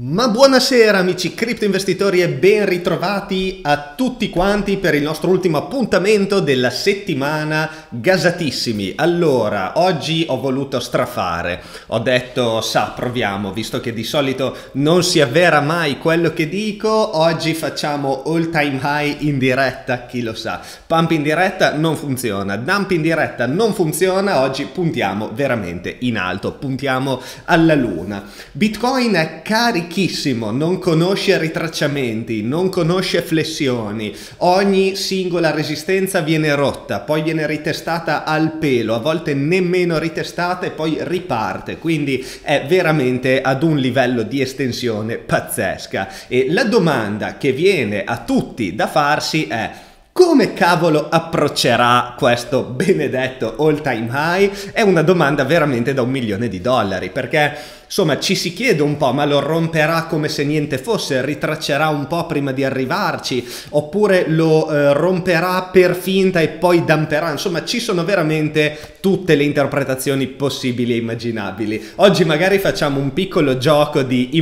Ma buonasera amici cripto investitori e ben ritrovati a tutti quanti per il nostro ultimo appuntamento della settimana gasatissimi. Allora, oggi ho voluto strafare, ho detto proviamo, visto che di solito non si avvera mai quello che dico, oggi facciamo all time high in diretta, chi lo sa. Pump in diretta non funziona, dump in diretta non funziona, oggi puntiamo veramente in alto, puntiamo alla luna. Bitcoin è carichissimo, non conosce ritracciamenti, non conosce flessioni, ogni singola resistenza viene rotta, poi viene ritestata al pelo, a volte nemmeno ritestata e poi riparte, quindi è veramente ad un livello di estensione pazzesca. E la domanda che viene a tutti da farsi è: come cavolo approccerà questo benedetto all time high? È una domanda veramente da $1 milione, perché insomma ci si chiede un po', ma lo romperà come se niente fosse, ritraccerà un po' prima di arrivarci, oppure lo romperà per finta e poi dumperà? Insomma, ci sono veramente tutte le interpretazioni possibili e immaginabili. Oggi magari facciamo un piccolo gioco di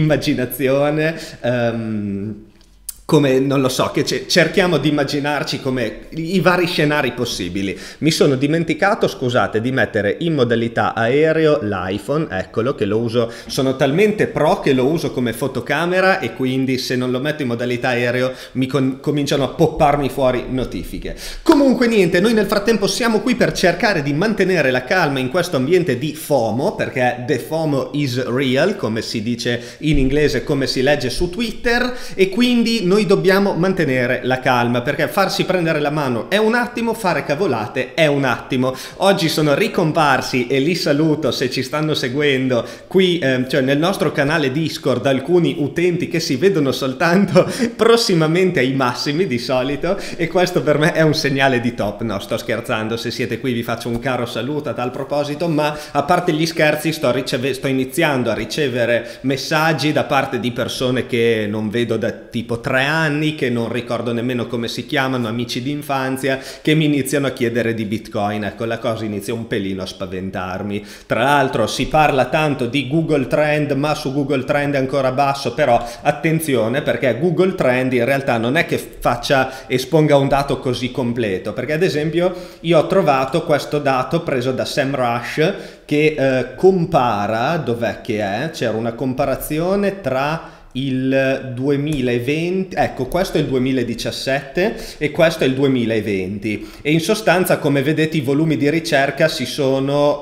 immaginazione, come, non lo so, che cerchiamo di immaginarci come i vari scenari possibili. Mi sono dimenticato, scusate, di mettere in modalità aereo l'iPhone, eccolo, che lo uso, sono talmente pro che lo uso come fotocamera e quindi se non lo metto in modalità aereo mi cominciano a popparmi fuori notifiche. Comunque niente, noi nel frattempo siamo qui per cercare di mantenere la calma in questo ambiente di FOMO, perché the FOMO is real, come si dice in inglese, come si legge su Twitter, e quindi noi dobbiamo mantenere la calma, perché farsi prendere la mano è un attimo, fare cavolate è un attimo. Oggi sono ricomparsi, e li saluto se ci stanno seguendo qui, cioè nel nostro canale Discord, alcuni utenti che si vedono soltanto prossimamente ai massimi di solito, e questo per me è un segnale di top. No, sto scherzando, se siete qui vi faccio un caro saluto a tal proposito, ma a parte gli scherzi sto iniziando a ricevere messaggi da parte di persone che non vedo da tipo 3 anni, che non ricordo nemmeno come si chiamano, amici di infanzia, che mi iniziano a chiedere di Bitcoin. Ecco, la cosa inizia un pelino a spaventarmi. Tra l'altro si parla tanto di Google Trend, ma su Google Trend è ancora basso, però attenzione, perché Google Trend in realtà non è che esponga un dato così completo, perché ad esempio io ho trovato questo dato preso da SEMrush che compara, dov'è che è? C'era una comparazione tra il 2020, ecco, questo è il 2017 e questo è il 2020, e in sostanza, come vedete, i volumi di ricerca si sono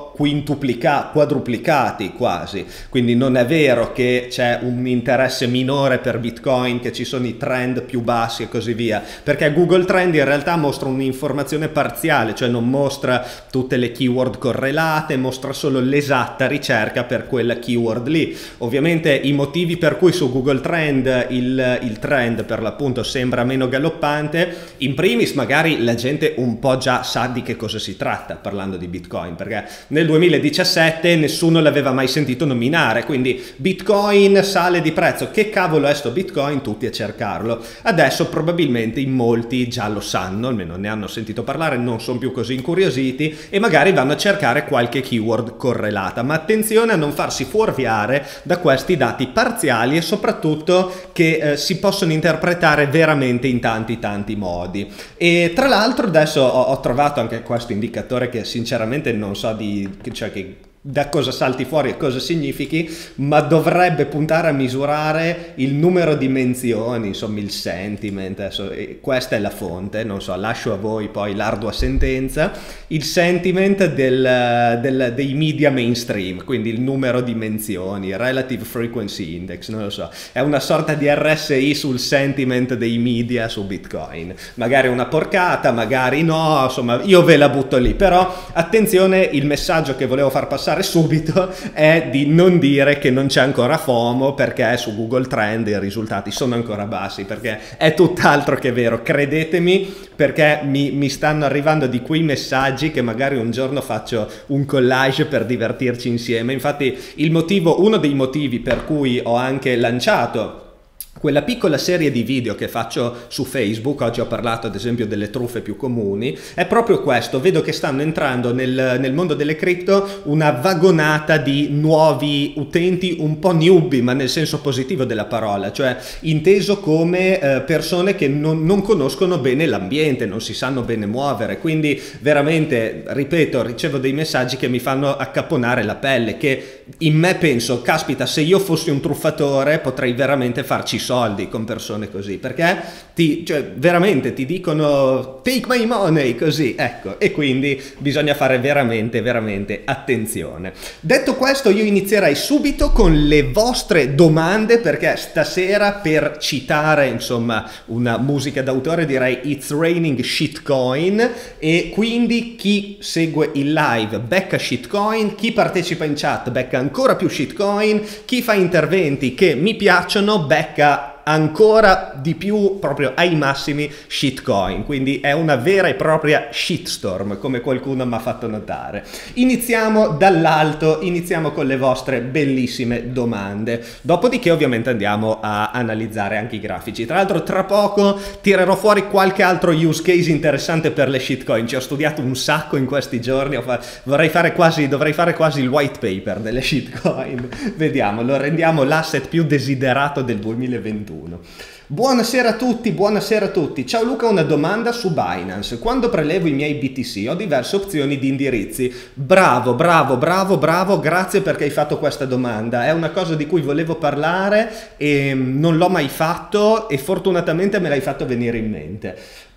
quadruplicati quasi, quindi non è vero che c'è un interesse minore per Bitcoin, che ci sono i trend più bassi e così via, perché Google Trend in realtà mostra un'informazione parziale, cioè non mostra tutte le keyword correlate, mostra solo l'esatta ricerca per quella keyword lì. Ovviamente i motivi per cui su Google Trend il trend per l'appunto sembra meno galoppante, in primis magari la gente un po' già sa di che cosa si tratta parlando di Bitcoin, perché nel 2017 nessuno l'aveva mai sentito nominare, quindi Bitcoin sale di prezzo, che cavolo è sto Bitcoin? Tutti a cercarlo. Adesso probabilmente in molti già lo sanno, almeno ne hanno sentito parlare, non sono più così incuriositi e magari vanno a cercare qualche keyword correlata, ma attenzione a non farsi fuorviare da questi dati parziali e soprattutto che si possono interpretare veramente in tanti modi. E tra l'altro adesso ho trovato anche questo indicatore che sinceramente non so da cosa salti fuori e cosa significhi, ma dovrebbe puntare a misurare il numero di menzioni, insomma il sentiment. Adesso, questa è la fonte, non so, lascio a voi poi l'ardua sentenza, il sentiment dei media mainstream, quindi il numero di menzioni, Relative Frequency Index, non lo so, è una sorta di RSI sul sentiment dei media su Bitcoin, magari una porcata, magari no, insomma io ve la butto lì, però attenzione, il messaggio che volevo far passare subito è di non dire che non c'è ancora FOMO, perché su Google Trend i risultati sono ancora bassi, perché è tutt'altro che vero, credetemi, perché mi stanno arrivando di quei messaggi che magari un giorno faccio un collage per divertirci insieme. Infatti uno dei motivi per cui ho anche lanciato quella piccola serie di video che faccio su Facebook, oggi ho parlato ad esempio delle truffe più comuni, è proprio questo. Vedo che stanno entrando nel mondo delle cripto una vagonata di nuovi utenti, un po' newbie, ma nel senso positivo della parola, cioè inteso come persone che non conoscono bene l'ambiente, non si sanno bene muovere. Quindi veramente, ripeto, ricevo dei messaggi che mi fanno accapponare la pelle, che in me penso, caspita, se io fossi un truffatore potrei veramente farci soldi con persone così, perché veramente ti dicono take my money, così, ecco, e quindi bisogna fare veramente attenzione. Detto questo, io inizierei subito con le vostre domande, perché stasera, per citare insomma una musica d'autore, direi It's Raining Shitcoin, e quindi chi segue il live becca shitcoin, chi partecipa in chat becca ancora più shitcoin, chi fa interventi che mi piacciono becca ancora di più, proprio ai massimi, shitcoin. Quindi è una vera e propria shitstorm, come qualcuno mi ha fatto notare. Iniziamo dall'alto, iniziamo con le vostre bellissime domande, dopodiché ovviamente andiamo a analizzare anche i grafici. Tra l'altro tra poco tirerò fuori qualche altro use case interessante per le shitcoin. Ci ho studiato un sacco in questi giorni, dovrei fare quasi il white paper delle shitcoin. Vediamo, lo rendiamo l'asset più desiderato del 2021. Buonasera a tutti, buonasera a tutti. Ciao Luca, una domanda su Binance. Quando prelevo i miei BTC ho diverse opzioni di indirizzi. Bravo, grazie perché hai fatto questa domanda. È una cosa di cui volevo parlare e non l'ho mai fatto, e fortunatamente me l'hai fatto venire in mente.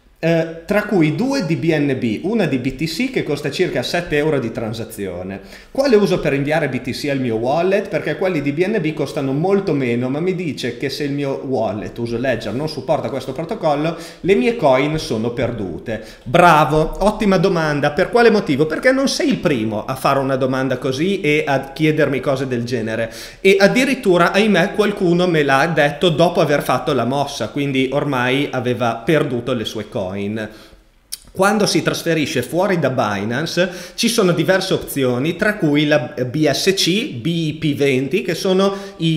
Tra cui 2 di BNB, una di BTC che costa circa 7 euro di transazione. Quale uso per inviare BTC al mio wallet? Perché quelli di BNB costano molto meno, ma mi dice che se il mio wallet, uso Ledger, non supporta questo protocollo, le mie coin sono perdute. Bravo, ottima domanda. Per quale motivo? Perché non sei il primo a fare una domanda così e a chiedermi cose del genere, e addirittura, ahimè, qualcuno me l'ha detto dopo aver fatto la mossa, quindi ormai aveva perduto le sue coin. Quando si trasferisce fuori da Binance ci sono diverse opzioni, tra cui la BSC, BIP20, che sono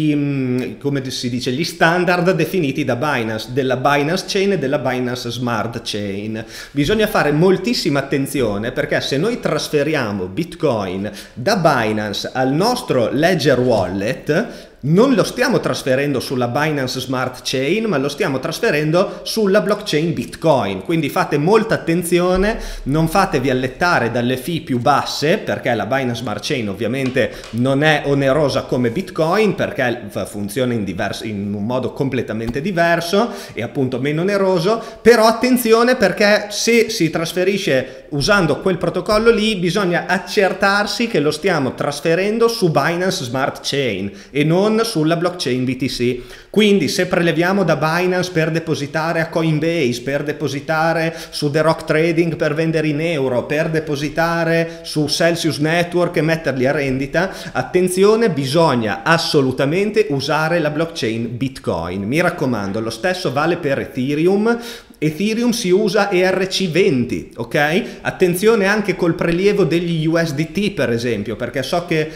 come si dice, gli standard definiti da Binance, della Binance Chain e della Binance Smart Chain. Bisogna fare moltissima attenzione, perché se noi trasferiamo Bitcoin da Binance al nostro Ledger Wallet, non lo stiamo trasferendo sulla Binance Smart Chain, ma lo stiamo trasferendo sulla blockchain Bitcoin. Quindi fate molta attenzione, non fatevi allettare dalle fee più basse, perché la Binance Smart Chain ovviamente non è onerosa come Bitcoin, perché funziona in un modo completamente diverso e appunto meno oneroso. Però attenzione, perché se si trasferisce usando quel protocollo lì, bisogna accertarsi che lo stiamo trasferendo su Binance Smart Chain e non sulla blockchain BTC. Quindi se preleviamo da Binance per depositare a Coinbase, per depositare su The Rock Trading per vendere in euro, per depositare su Celsius Network e metterli a rendita, attenzione, bisogna assolutamente usare la blockchain Bitcoin. Mi raccomando, lo stesso vale per Ethereum. Ethereum si usa ERC20, ok? Attenzione anche col prelievo degli USDT, per esempio, perché so che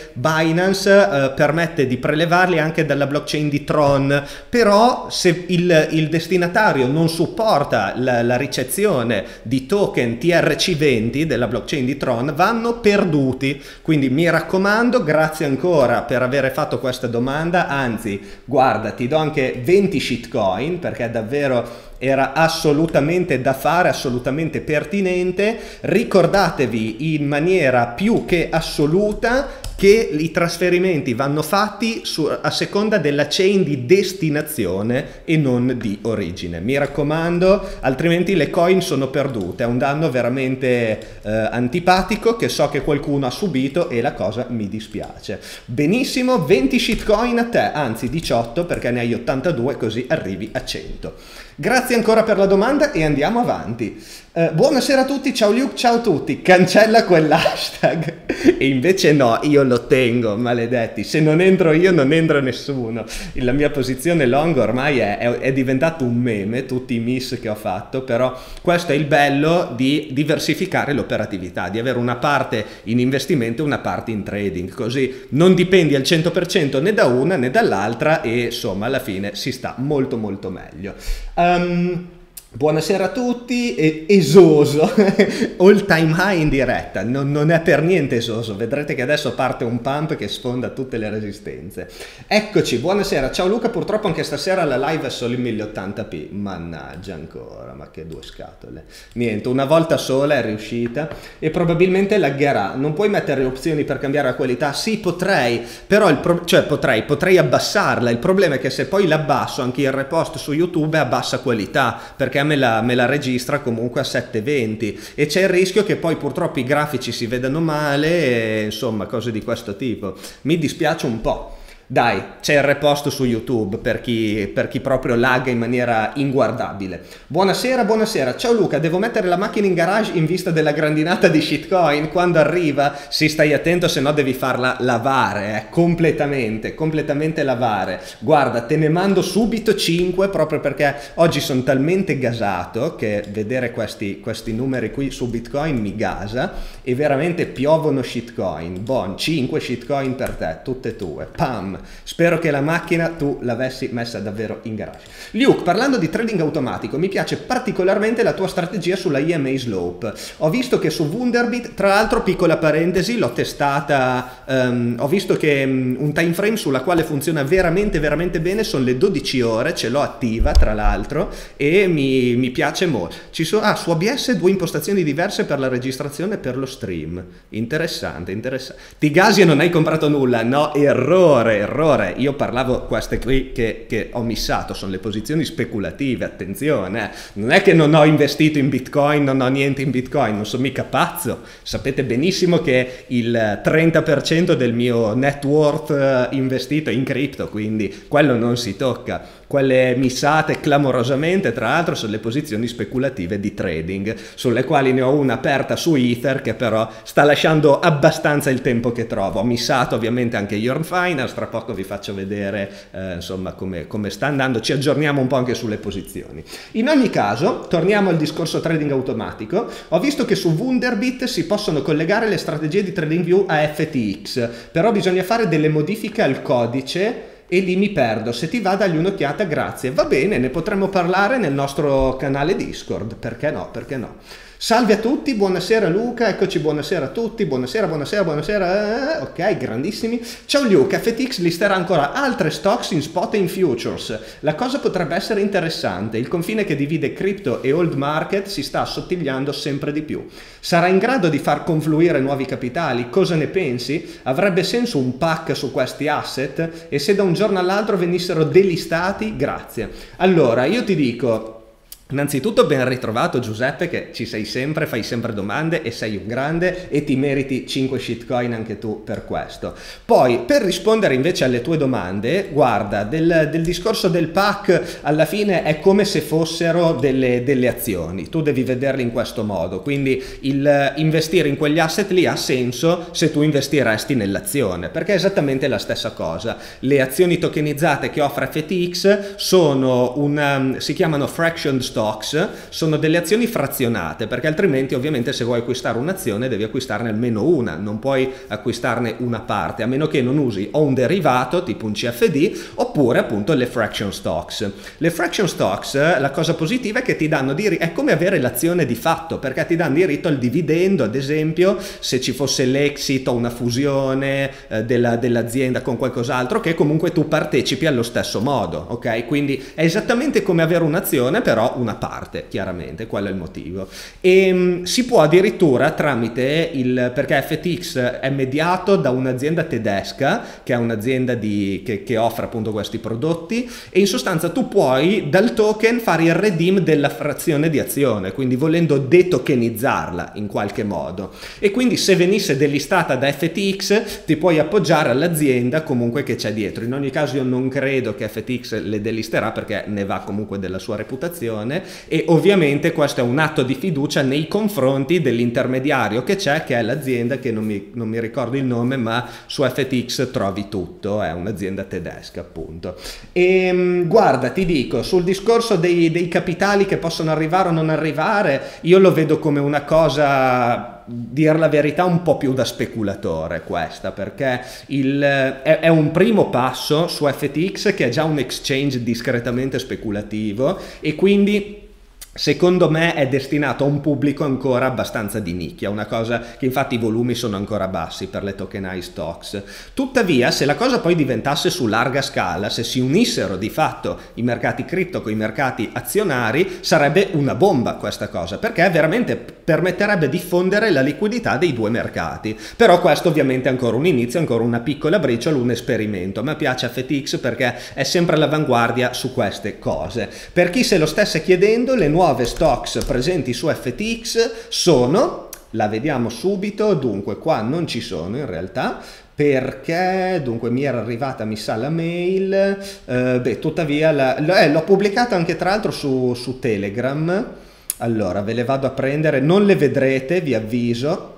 Binance permette di prelevarli anche dalla blockchain di Tron, però se il destinatario non supporta la ricezione di token TRC20 della blockchain di Tron, vanno perduti. Quindi mi raccomando, grazie ancora per aver fatto questa domanda, anzi, guarda, ti do anche 20 shitcoin, perché davvero era assolutamente da fare, assolutamente pertinente. Ricordatevi in maniera più che assoluta che i trasferimenti vanno fatti a seconda della chain di destinazione e non di origine. Mi raccomando, altrimenti le coin sono perdute. È un danno veramente antipatico che so che qualcuno ha subito e la cosa mi dispiace. Benissimo, 20 shitcoin a te, anzi 18, perché ne hai 82, così arrivi a 100. Grazie ancora per la domanda e andiamo avanti. Buonasera a tutti, ciao Luke, ciao a tutti, cancella quell'hashtag. E invece no, io lo tengo, maledetti, se non entro io non entra nessuno. La mia posizione long ormai è diventato un meme, tutti i miss che ho fatto, però questo è il bello di diversificare l'operatività, di avere una parte in investimento e una parte in trading, così non dipendi al 100% né da una né dall'altra e insomma alla fine si sta molto molto meglio. Buonasera a tutti, esoso, all time high in diretta, non è per niente esoso, vedrete che adesso parte un pump che sfonda tutte le resistenze. Eccoci, buonasera, ciao Luca, purtroppo anche stasera la live è solo in 1080p, mannaggia ancora, ma che due scatole. Niente, una volta sola è riuscita e probabilmente laggerà, non puoi mettere opzioni per cambiare la qualità? Sì, potrei, però potrei abbassarla, il problema è che se poi l'abbasso anche il repost su YouTube è a bassa qualità, perché me la registra comunque a 720 e c'è il rischio che poi purtroppo i grafici si vedano male e insomma cose di questo tipo. Mi dispiace un po'. Dai, c'è il repost su YouTube per chi proprio lagga in maniera inguardabile. Buonasera, buonasera. Ciao Luca, devo mettere la macchina in garage in vista della grandinata di shitcoin? Quando arriva? Sì, stai attento, se no devi farla lavare, completamente lavare. Guarda, te ne mando subito 5 proprio perché oggi sono talmente gasato che vedere questi numeri qui su Bitcoin mi gasa e veramente piovono shitcoin. Bon, 5 shitcoin per te, tutte tue. Pam! Spero che la macchina tu l'avessi messa davvero in garage. Luke, parlando di trading automatico, mi piace particolarmente la tua strategia sulla EMA Slope. Ho visto che su Wonderbit, tra l'altro piccola parentesi, l'ho testata, ho visto che un time frame sulla quale funziona veramente bene sono le 12 ore, ce l'ho attiva tra l'altro e mi piace molto. Ci sono su OBS 2 impostazioni diverse per la registrazione e per lo stream. Interessante. Ti gasi e non hai comprato nulla? No, errore. Io parlavo queste qui che ho missato, sono le posizioni speculative, attenzione, non è che non ho investito in Bitcoin, non ho niente in Bitcoin, non sono mica pazzo, sapete benissimo che il 30% del mio net worth investito è in cripto, quindi quello non si tocca. Quelle missate clamorosamente, tra l'altro, sono le posizioni speculative di trading, sulle quali ne ho una aperta su Ether che però sta lasciando abbastanza il tempo che trovo. Ho missato ovviamente anche Yearn Finance, tra poco vi faccio vedere insomma come sta andando, ci aggiorniamo un po' anche sulle posizioni. In ogni caso, torniamo al discorso trading automatico. Ho visto che su Wonderbit si possono collegare le strategie di TradingView a FTX, però bisogna fare delle modifiche al codice e lì mi perdo. Se ti va dagli un'occhiata, grazie. Va bene, ne potremmo parlare nel nostro canale Discord, perché no? Salve a tutti, buonasera Luca, eccoci, buonasera a tutti, buonasera, ok, grandissimi. Ciao Luca, FTX listerà ancora altre stocks in spot e in futures. La cosa potrebbe essere interessante, il confine che divide crypto e old market si sta assottigliando sempre di più. Sarà in grado di far confluire nuovi capitali? Cosa ne pensi? Avrebbe senso un pack su questi asset? E se da un giorno all'altro venissero delistati? Grazie. Allora, io ti dico... Innanzitutto ben ritrovato Giuseppe, che ci sei sempre, fai sempre domande e sei un grande e ti meriti 5 shitcoin anche tu per questo. Poi per rispondere invece alle tue domande, guarda, del discorso del pack alla fine è come se fossero delle azioni, tu devi vederli in questo modo, quindi il investire in quegli asset lì ha senso se tu investiresti nell'azione, perché è esattamente la stessa cosa. Le azioni tokenizzate che offre FTX sono si chiamano fraction stocks, sono delle azioni frazionate, perché altrimenti ovviamente se vuoi acquistare un'azione devi acquistarne almeno una, non puoi acquistarne una parte, a meno che non usi o un derivato tipo un CFD oppure appunto le fraction stocks. Le fraction stocks, la cosa positiva è che ti danno è come avere l'azione di fatto, perché ti danno diritto al dividendo, ad esempio se ci fosse l'exit o una fusione dell'azienda con qualcos'altro, che comunque tu partecipi allo stesso modo, ok? Quindi è esattamente come avere un'azione, però una parte, chiaramente, quello è il motivo. E si può addirittura tramite perché FTX è mediato da un'azienda tedesca, che è un'azienda che offre appunto questi prodotti, e in sostanza tu puoi dal token fare il redeem della frazione di azione, quindi volendo detokenizzarla in qualche modo. E quindi se venisse delistata da FTX ti puoi appoggiare all'azienda comunque che c'è dietro. In ogni caso io non credo che FTX le delisterà, perché ne va comunque della sua reputazione, persone, e ovviamente questo è un atto di fiducia nei confronti dell'intermediario che c'è, che è l'azienda che non mi ricordo il nome, ma su FTX trovi tutto, è un'azienda tedesca appunto. E guarda, ti dico, sul discorso dei capitali che possono arrivare o non arrivare, io lo vedo come una cosa, dir la verità, un po' più da speculatore questa, perché è un primo passo su FTX, che è già un exchange discretamente speculativo, e quindi secondo me è destinato a un pubblico ancora abbastanza di nicchia, una cosa che infatti i volumi sono ancora bassi per le tokenized stocks. Tuttavia, se la cosa poi diventasse su larga scala, se si unissero di fatto i mercati cripto con i mercati azionari, sarebbe una bomba questa cosa, perché veramente permetterebbe di fondere la liquidità dei due mercati. Però questo ovviamente è ancora un inizio, ancora una piccola briciola, un esperimento. A me piace FTX perché è sempre all'avanguardia su queste cose. Per chi se lo stesse chiedendo, le nuove stocks presenti su FTX sono, la vediamo subito, dunque qua non ci sono in realtà, perché dunque mi era arrivata, mi sa, la mail, tuttavia l'ho pubblicata anche tra l'altro su Telegram. Allora ve le vado a prendere, non le vedrete, vi avviso,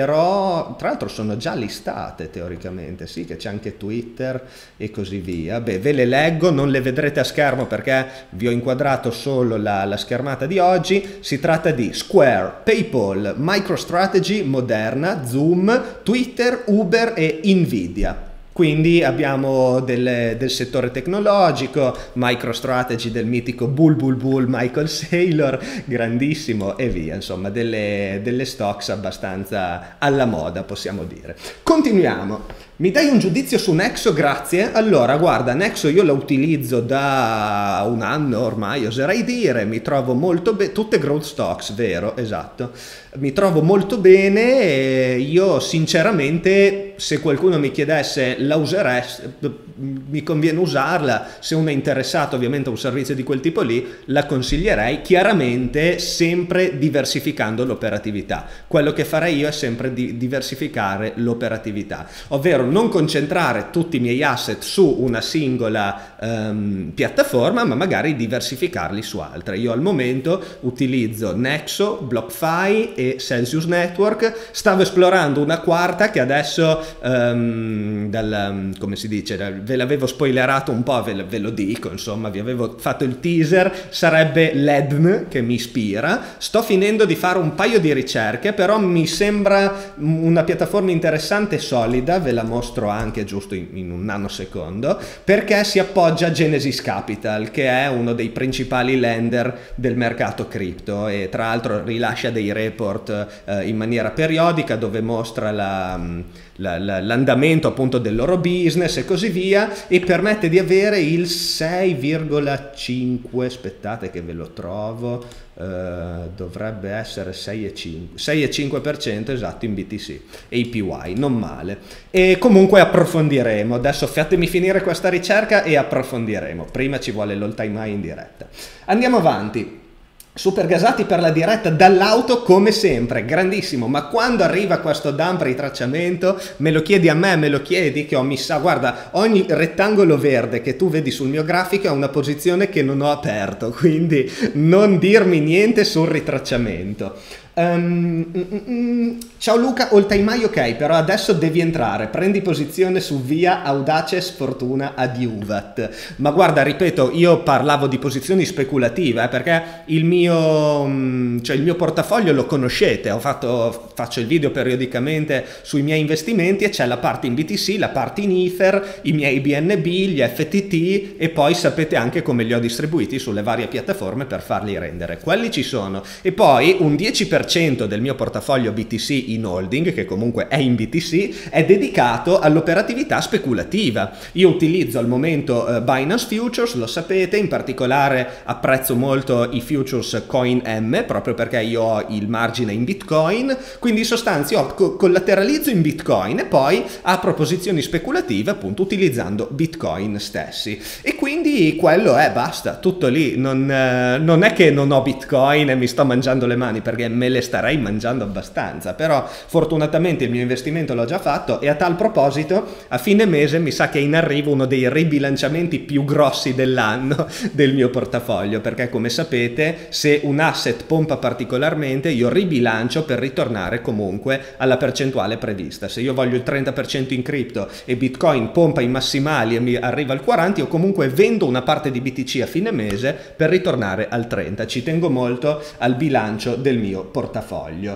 però tra l'altro sono già listate teoricamente, sì, che c'è anche Twitter e così via. Beh, ve le leggo, non le vedrete a schermo perché vi ho inquadrato solo la schermata di oggi. Si tratta di Square, PayPal, MicroStrategy, Moderna, Zoom, Twitter, Uber e Nvidia. Quindi abbiamo del settore tecnologico, MicroStrategy del mitico Bull Michael Saylor, grandissimo, e via, insomma delle stocks abbastanza alla moda, possiamo dire. Continuiamo. Mi dai un giudizio su Nexo? Grazie. Allora, guarda, Nexo io la utilizzo da un anno ormai, oserei dire, mi trovo molto bene, tutte growth stocks, vero? Esatto. Mi trovo molto bene e io sinceramente, se qualcuno mi chiedesse la useresti, mi conviene usarla, se uno è interessato ovviamente a un servizio di quel tipo lì, la consiglierei, chiaramente sempre diversificando l'operatività. Quello che farei io è sempre diversificare l'operatività, ovvero non concentrare tutti i miei asset su una singola piattaforma, ma magari diversificarli su altre. Io al momento utilizzo Nexo, BlockFi e Celsius Network, stavo esplorando una quarta che adesso come si dice, ve l'avevo spoilerato un po', ve lo dico, insomma, vi avevo fatto il teaser, sarebbe l'Edn che mi ispira. Sto finendo di fare un paio di ricerche, però mi sembra una piattaforma interessante e solida, ve la mostro anche giusto in un nanosecondo, perché si appoggia a Genesis Capital, che è uno dei principali lender del mercato cripto, e tra l'altro rilascia dei report in maniera periodica dove mostra l'andamento appunto del loro business e così via, e permette di avere il 6,5, aspettate che ve lo trovo, dovrebbe essere 6,5% esatto in BTC APY, non male. E comunque approfondiremo, adesso fatemi finire questa ricerca e approfondiremo, prima ci vuole l'all time high in diretta. Andiamo avanti. Super gasati per la diretta dall'auto come sempre, grandissimo, ma quando arriva questo dump ritracciamento me lo chiedi a me, me lo chiedi che ho missa, guarda, ogni rettangolo verde che tu vedi sul mio grafico è una posizione che non ho aperto, quindi non dirmi niente sul ritracciamento. Ciao Luca, all time high ok, però adesso devi entrare, prendi posizione su via Audace Sfortuna Adiuvat. Ma guarda, ripeto, io parlavo di posizioni speculative perché il mio portafoglio lo conoscete, faccio il video periodicamente sui miei investimenti e c'è la parte in BTC, la parte in Ether, i miei BNB, gli FTT, e poi sapete anche come li ho distribuiti sulle varie piattaforme per farli rendere. Quelli ci sono, e poi un 10% del mio portafoglio BTC in holding, che comunque è in BTC, è dedicato all'operatività speculativa. Io utilizzo al momento Binance Futures, lo sapete, in particolare apprezzo molto i futures Coin M, proprio perché io ho il margine in Bitcoin, quindi in sostanza io collateralizzo in Bitcoin e poi apro posizioni speculative appunto utilizzando Bitcoin stessi. E quindi quello è, basta, tutto lì. Non è che non ho Bitcoin e mi sto mangiando le mani, perché me le starei mangiando abbastanza, però fortunatamente il mio investimento l'ho già fatto, e a tal proposito a fine mese mi sa che è in arrivo uno dei ribilanciamenti più grossi dell'anno del mio portafoglio, perché come sapete, se un asset pompa particolarmente io ribilancio per ritornare comunque alla percentuale prevista. Se io voglio il 30% in cripto e Bitcoin pompa i massimali e mi arriva al 40%, io comunque vendo una parte di BTC a fine mese per ritornare al 30%. Ci tengo molto al bilancio del mio portafoglio.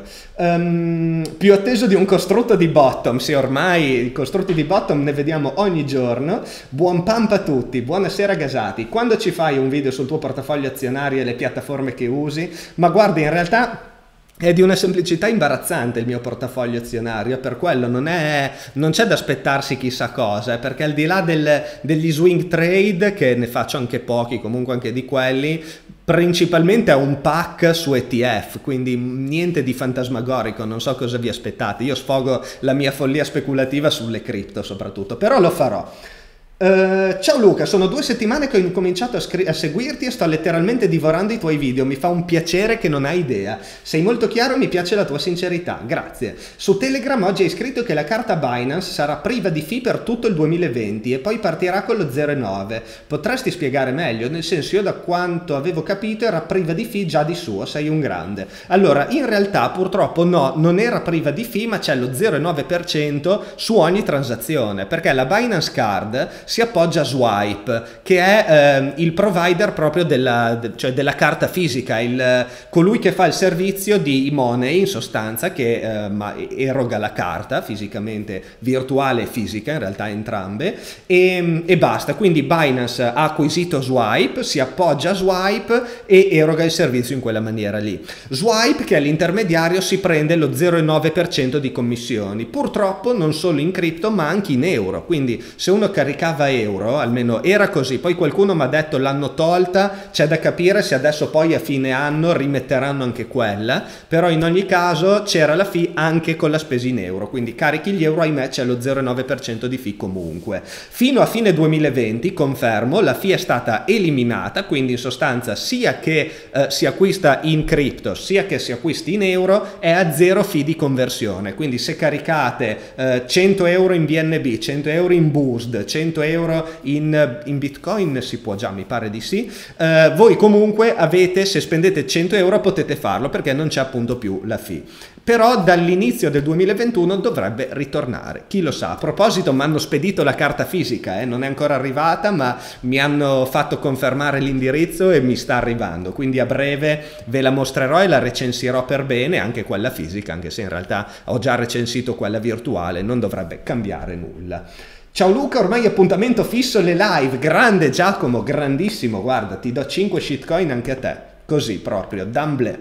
Più atteso di un costrutto di bottom, sì, ormai i costrutti di bottom ne vediamo ogni giorno. Buon pump a tutti, buonasera gasati. Quando ci fai un video sul tuo portafoglio azionario e le piattaforme che usi? Ma guardi, in realtà è di una semplicità imbarazzante il mio portafoglio azionario, per quello non c'è da aspettarsi chissà cosa, perché al di là degli swing trade, che ne faccio anche pochi, comunque anche di quelli, principalmente ha un pack su ETF, quindi niente di fantasmagorico, non so cosa vi aspettate. Io sfogo la mia follia speculativa sulle cripto soprattutto, però lo farò. Ciao Luca, sono 2 settimane che ho incominciato a seguirti e sto letteralmente divorando i tuoi video, mi fa un piacere che non hai idea, sei molto chiaro e mi piace la tua sincerità, grazie. Su Telegram oggi hai scritto che la carta Binance sarà priva di fee per tutto il 2020 e poi partirà con lo 0,9, potresti spiegare meglio? Nel senso, io da quanto avevo capito era priva di fee già di suo, sei un grande. Allora, in realtà purtroppo no, non era priva di fee, ma c'è lo 0,9% su ogni transazione, perché la Binance Card si appoggia a Swipe, che è il provider proprio cioè della carta fisica, colui che fa il servizio di e-money in sostanza, che eroga la carta fisicamente, virtuale e fisica, in realtà entrambe, e basta. Quindi Binance ha acquisito Swipe, si appoggia a Swipe e eroga il servizio in quella maniera lì. Swipe, che è l'intermediario, si prende lo 0,9% di commissioni, purtroppo non solo in cripto ma anche in euro, quindi se uno caricava euro, almeno era così, poi qualcuno mi ha detto l'hanno tolta, c'è da capire se adesso poi a fine anno rimetteranno anche quella, però in ogni caso c'era la fee anche con la spesa in euro, quindi carichi gli euro, ahimè c'è lo 0,9% di fee comunque. Fino a fine 2020, confermo, la fee è stata eliminata, quindi in sostanza sia che si acquista in cripto sia che si acquisti in euro è a 0 fee di conversione, quindi se caricate 100 euro in BNB, 100 euro in Boost, 100 euro in Bitcoin, si può già, mi pare di sì, voi comunque avete, se spendete 100 euro potete farlo perché non c'è appunto più la fee. Però dall'inizio del 2021 dovrebbe ritornare, chi lo sa. A proposito, mi hanno spedito la carta fisica, non è ancora arrivata, ma mi hanno fatto confermare l'indirizzo e mi sta arrivando, quindi a breve ve la mostrerò e la recensirò per bene, anche quella fisica, anche se in realtà ho già recensito quella virtuale, non dovrebbe cambiare nulla. Ciao Luca, ormai appuntamento fisso le live, grande Giacomo, grandissimo, guarda, ti do 5 shitcoin anche a te, così proprio, d'amblè.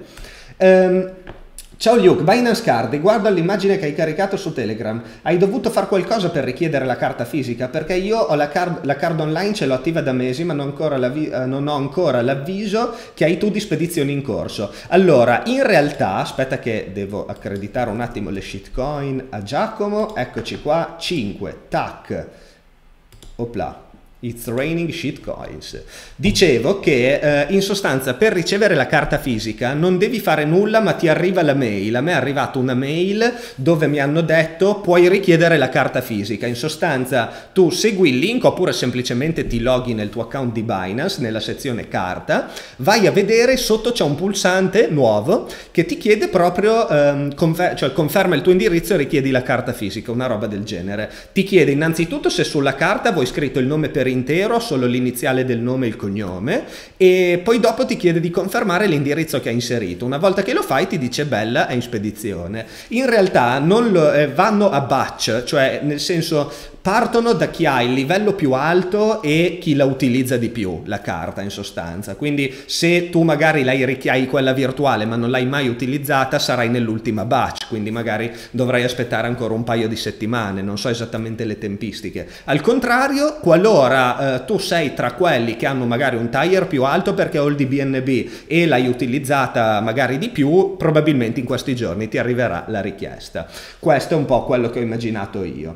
Ciao Luke, Binance Card, riguardo all'immagine che hai caricato su Telegram, hai dovuto fare qualcosa per richiedere la carta fisica? Perché io ho la card online, ce l'ho attiva da mesi, ma non ho ancora l'avviso che hai tu di spedizioni in corso. Allora, in realtà, aspetta che devo accreditare un attimo le shitcoin a Giacomo, eccoci qua, 5, tac, opla. It's raining shitcoins. Dicevo che in sostanza per ricevere la carta fisica non devi fare nulla, ma ti arriva la mail. A me è arrivata una mail dove mi hanno detto puoi richiedere la carta fisica. In sostanza tu segui il link oppure semplicemente ti loghi nel tuo account di Binance nella sezione carta, vai a vedere, sotto c'è un pulsante nuovo che ti chiede proprio cioè conferma il tuo indirizzo e richiedi la carta fisica, una roba del genere. Ti chiede innanzitutto se sulla carta vuoi scritto il nome per intero, solo l'iniziale del nome e il cognome, e poi dopo ti chiede di confermare l'indirizzo che hai inserito. Una volta che lo fai ti dice bella, è in spedizione. In realtà non vanno a batch, cioè nel senso partono da chi ha il livello più alto e chi la utilizza di più, la carta in sostanza. Quindi se tu magari hai quella virtuale ma non l'hai mai utilizzata, sarai nell'ultima batch, quindi magari dovrai aspettare ancora un paio di settimane, non so esattamente le tempistiche. Al contrario, qualora tu sei tra quelli che hanno magari un tier più alto perché ho il DBNB e l'hai utilizzata magari di più, probabilmente in questi giorni ti arriverà la richiesta. Questo è un po' quello che ho immaginato io.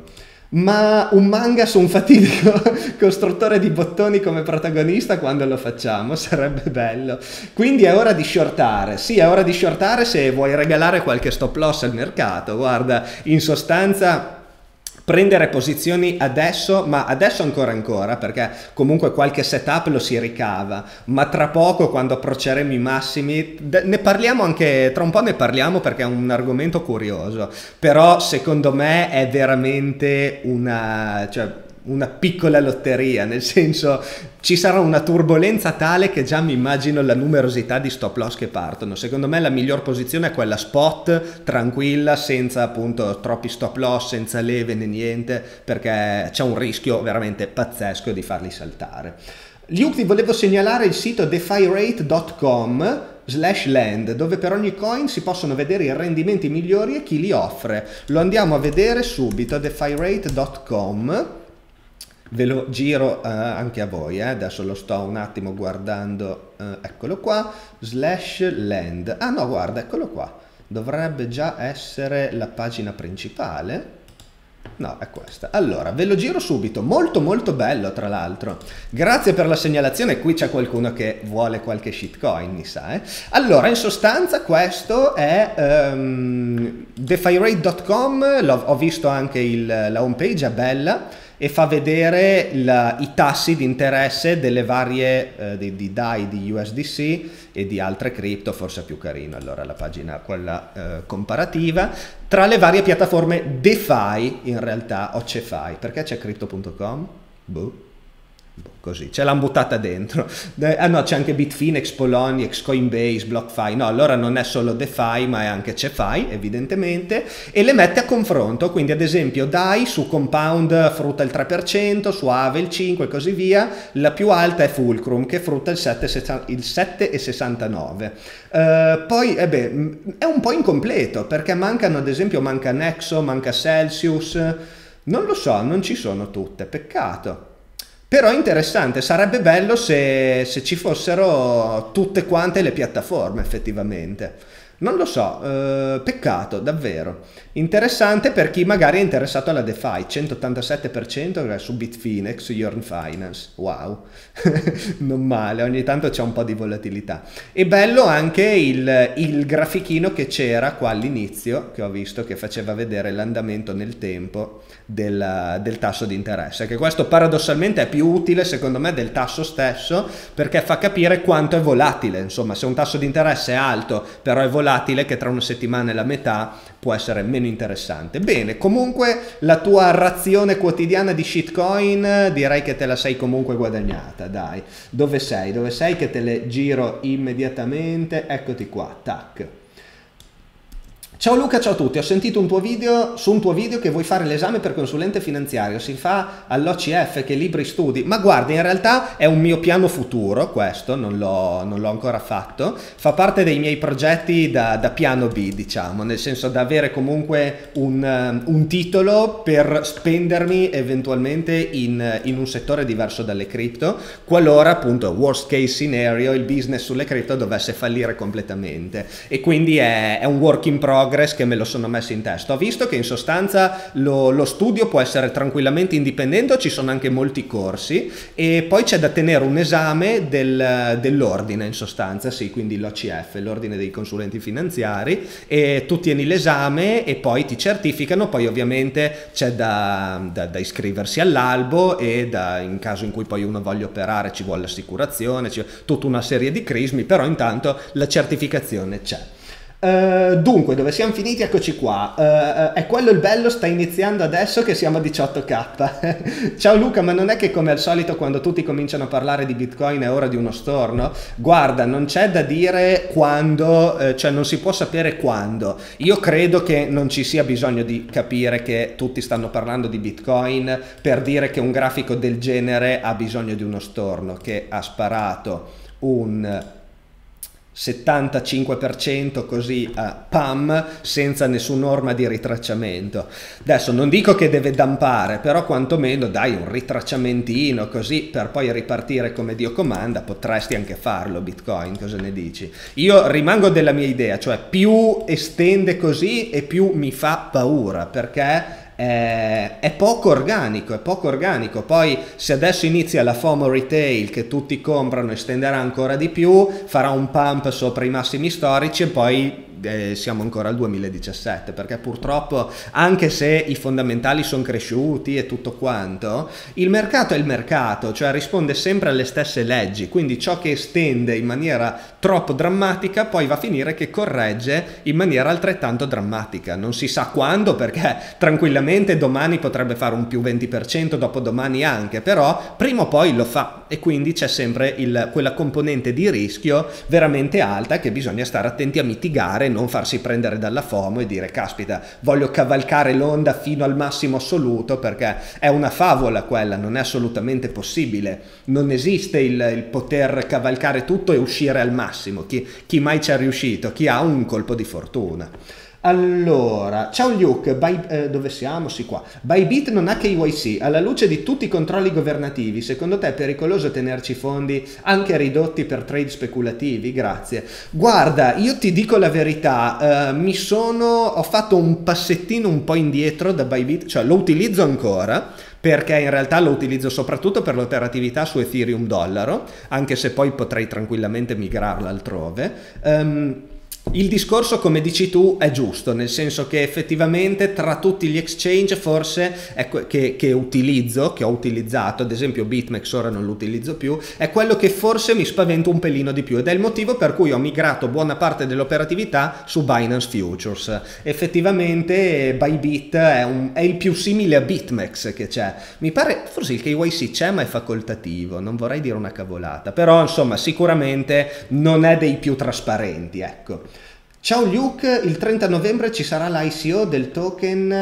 Ma un manga su un fatidico costruttore di bottoni come protagonista, quando lo facciamo? Sarebbe bello. Quindi è ora di shortare. Sì, è ora di shortare se vuoi regalare qualche stop loss al mercato. Guarda, in sostanza prendere posizioni adesso, ma adesso ancora, perché comunque qualche setup lo si ricava, ma tra poco, quando approcceremo i massimi, ne parliamo anche, tra un po' ne parliamo, perché è un argomento curioso, però secondo me è veramente una piccola lotteria, nel senso ci sarà una turbolenza tale che già mi immagino la numerosità di stop loss che partono. Secondo me la miglior posizione è quella spot, tranquilla, senza appunto troppi stop loss, senza leve né niente, perché c'è un rischio veramente pazzesco di farli saltare. Luke, ti volevo segnalare il sito defirate.com/land, dove per ogni coin si possono vedere i rendimenti migliori e chi li offre. Lo andiamo a vedere subito, defirate.com. Ve lo giro anche a voi, adesso lo sto un attimo guardando, eccolo qua, /land. Ah no, guarda, eccolo qua, dovrebbe già essere la pagina principale. No, è questa. Allora, ve lo giro subito, molto molto bello tra l'altro. Grazie per la segnalazione, qui c'è qualcuno che vuole qualche shitcoin, mi sa. Allora, in sostanza questo è defirate.com, ho visto anche la homepage, è bella, e fa vedere i tassi di interesse delle varie di DAI, di USDC e di altre cripto, forse è più carino allora la pagina quella comparativa, tra le varie piattaforme DeFi in realtà, o CeFi, perché c'è crypto.com? Boh. Così, ce l'hanno buttata dentro. Ah no, c'è anche Bitfinex, Poloniex, Coinbase, BlockFi. No, allora non è solo DeFi, ma è anche CeFi, evidentemente, e le mette a confronto. Quindi, ad esempio, DAI su Compound frutta il 3%, su Aave il 5% e così via. La più alta è Fulcrum, che frutta il 7,69%. Poi, è un po' incompleto, perché mancano, ad esempio, manca Nexo, manca Celsius. Non lo so, non ci sono tutte, peccato. Però è interessante, sarebbe bello se ci fossero tutte quante le piattaforme effettivamente. Non lo so, peccato, davvero. Interessante per chi magari è interessato alla DeFi, 187% su Bitfinex, Yearn Finance, wow, non male, ogni tanto c'è un po' di volatilità. E bello anche il grafichino che c'era qua all'inizio, che ho visto che faceva vedere l'andamento nel tempo del tasso di interesse, che questo paradossalmente è più utile secondo me del tasso stesso, perché fa capire quanto è volatile. Insomma, se un tasso di interesse è alto però è volatile, che tra una settimana e la metà può essere meno interessante. Bene, comunque la tua razione quotidiana di shitcoin direi che te la sei comunque guadagnata, dai. Dove sei? Dove sei che te le giro immediatamente? Eccoti qua, tac. Ciao Luca, ciao a tutti, ho sentito un tuo video che vuoi fare l'esame per consulente finanziario, si fa all'OCF, che libri studi? Ma guarda, in realtà è un mio piano futuro questo, non l'ho ancora fatto, fa parte dei miei progetti da piano B, diciamo, nel senso da avere comunque un titolo per spendermi eventualmente in un settore diverso dalle cripto, qualora appunto worst case scenario il business sulle cripto dovesse fallire completamente, e quindi è un work in progress che me lo sono messo in testa. Ho visto che in sostanza lo studio può essere tranquillamente indipendente, ci sono anche molti corsi, e poi c'è da tenere un esame dell'ordine in sostanza, sì, quindi l'OCF, l'ordine dei consulenti finanziari, e tu tieni l'esame e poi ti certificano. Poi ovviamente c'è da iscriversi all'albo, e in caso in cui poi uno voglia operare ci vuole l'assicurazione, c'è tutta una serie di crismi, però intanto la certificazione c'è. Dunque, dove siamo finiti? Eccoci qua. È quello il bello, sta iniziando adesso che siamo a 18k. Ciao Luca, ma non è che come al solito quando tutti cominciano a parlare di Bitcoin è ora di uno storno? Guarda, non c'è da dire quando, cioè non si può sapere quando. Io credo che non ci sia bisogno di capire che tutti stanno parlando di Bitcoin per dire che un grafico del genere ha bisogno di uno storno, che ha sparato un 75% così pam, senza nessuna norma di ritracciamento. Adesso non dico che deve dampare, però quantomeno dai un ritracciamentino così per poi ripartire come Dio comanda. Potresti anche farlo Bitcoin, cosa ne dici? Io rimango della mia idea, cioè più estende così e più mi fa paura, perché è poco organico, è poco organico. Poi se adesso inizia la FOMO retail che tutti comprano, estenderà ancora di più, farà un pump sopra i massimi storici e poi siamo ancora al 2017, perché purtroppo anche se i fondamentali sono cresciuti e tutto quanto, il mercato è il mercato, cioè risponde sempre alle stesse leggi, quindi ciò che estende in maniera troppo drammatica poi va a finire che corregge in maniera altrettanto drammatica. Non si sa quando, perché tranquillamente domani potrebbe fare un più 20%, dopodomani anche, però prima o poi lo fa, e quindi c'è sempre quella componente di rischio veramente alta che bisogna stare attenti a mitigare, non farsi prendere dalla FOMO e dire caspita, voglio cavalcare l'onda fino al massimo assoluto, perché è una favola quella, non è assolutamente possibile, non esiste il poter cavalcare tutto e uscire al massimo. Chi mai ci è riuscito? Chi ha un colpo di fortuna. Allora, ciao Luke, dove siamo? Sì, qua. Bybit non ha KYC, alla luce di tutti i controlli governativi, secondo te è pericoloso tenerci fondi anche ridotti per trade speculativi? Grazie. Guarda, io ti dico la verità, ho fatto un passettino un po' indietro da Bybit, cioè lo utilizzo ancora, perché in realtà lo utilizzo soprattutto per l'operatività su Ethereum dollaro, anche se poi potrei tranquillamente migrarla altrove. Il discorso, come dici tu, è giusto, nel senso che effettivamente tra tutti gli exchange forse che ho utilizzato, ad esempio BitMEX ora non lo utilizzo più, è quello che forse mi spaventa un pelino di più, ed è il motivo per cui ho migrato buona parte dell'operatività su Binance Futures. Effettivamente Bybit è il più simile a BitMEX che c'è. Mi pare, forse il KYC c'è ma è facoltativo, non vorrei dire una cavolata, però insomma sicuramente non è dei più trasparenti, ecco. Ciao Luke, il 30 novembre ci sarà l'ICO del token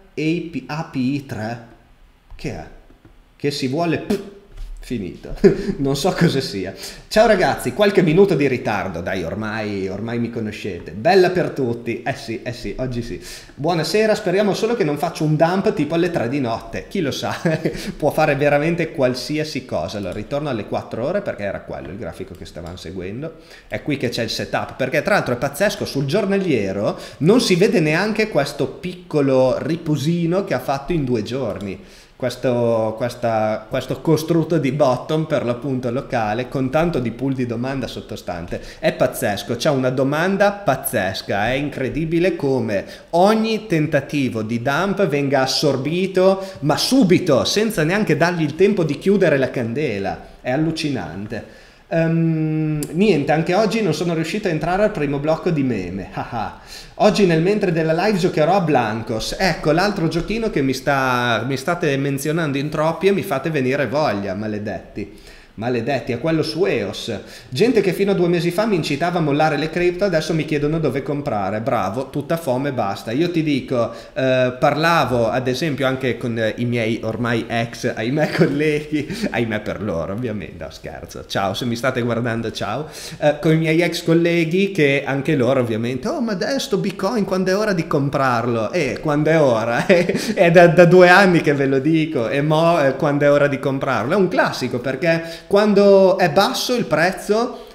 API3. Che è? Che si vuole... Finito, non so cosa sia. Ciao ragazzi, qualche minuto di ritardo, dai, ormai mi conoscete. Bella per tutti, eh sì, oggi sì. Buonasera, speriamo solo che non faccia un dump tipo alle 3 di notte, chi lo sa, può fare veramente qualsiasi cosa. Allora ritorno alle 4 ore perché era quello il grafico che stavamo seguendo, è qui che c'è il setup, perché tra l'altro è pazzesco, sul giornaliero non si vede neanche questo piccolo riposino che ha fatto in 2 giorni. Questo costrutto di bottom per l'appunto locale con tanto di pool di domanda sottostante è pazzesco, c'è una domanda pazzesca, è incredibile come ogni tentativo di dump venga assorbito ma subito, senza neanche dargli il tempo di chiudere la candela, è allucinante. Niente, anche oggi non sono riuscito a entrare al primo blocco di meme. Oggi nel mentre della live giocherò a Blancos, ecco l'altro giochino che mi state menzionando in troppi e mi fate venire voglia, maledetti. Maledetti, è quello su EOS. Gente che fino a 2 mesi fa mi incitava a mollare le cripto, adesso mi chiedono dove comprare. Bravo, tutta fome e basta. Io ti dico, parlavo ad esempio anche con i miei ormai ex, ahimè, colleghi, ahimè per loro ovviamente, no, scherzo, ciao, se mi state guardando ciao, con i miei ex colleghi che anche loro ovviamente, oh ma adesso Bitcoin quando è ora di comprarlo? Quando è ora? È da 2 anni che ve lo dico, e mo quando è ora di comprarlo? È un classico perché quando è basso il prezzo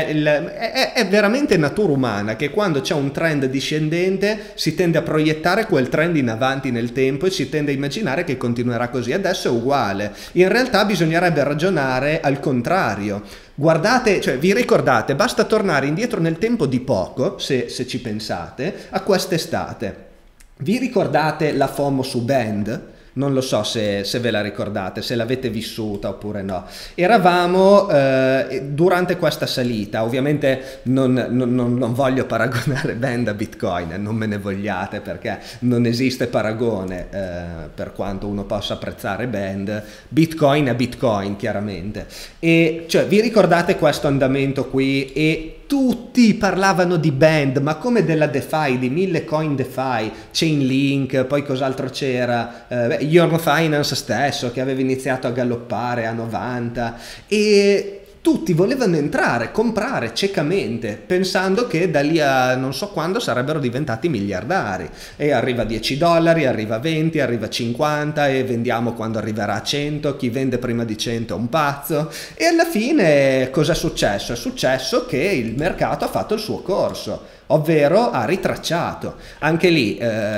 è veramente natura umana che quando c'è un trend discendente si tende a proiettare quel trend in avanti nel tempo e si tende a immaginare che continuerà così. Adesso è uguale, in realtà bisognerebbe ragionare al contrario. Guardate, cioè vi ricordate, basta tornare indietro nel tempo di poco, se ci pensate, a quest'estate. Vi ricordate la FOMO su Band? Non lo so se ve la ricordate, se l'avete vissuta oppure no. Eravamo durante questa salita, ovviamente non voglio paragonare Band a Bitcoin, non me ne vogliate perché non esiste paragone per quanto uno possa apprezzare Band. Bitcoin è Bitcoin chiaramente. E cioè vi ricordate questo andamento qui e tutti parlavano di Band, ma come della DeFi, di 1000 coin DeFi, Chainlink, poi cos'altro c'era, Yearn Finance stesso che aveva iniziato a galoppare a 90 e tutti volevano entrare, comprare ciecamente, pensando che da lì a non so quando sarebbero diventati miliardari. E arriva a $10, arriva a 20, arriva a 50 e vendiamo quando arriverà a 100, chi vende prima di 100 è un pazzo. E alla fine cosa è successo? È successo che il mercato ha fatto il suo corso. ovvero ha ritracciato. Anche lì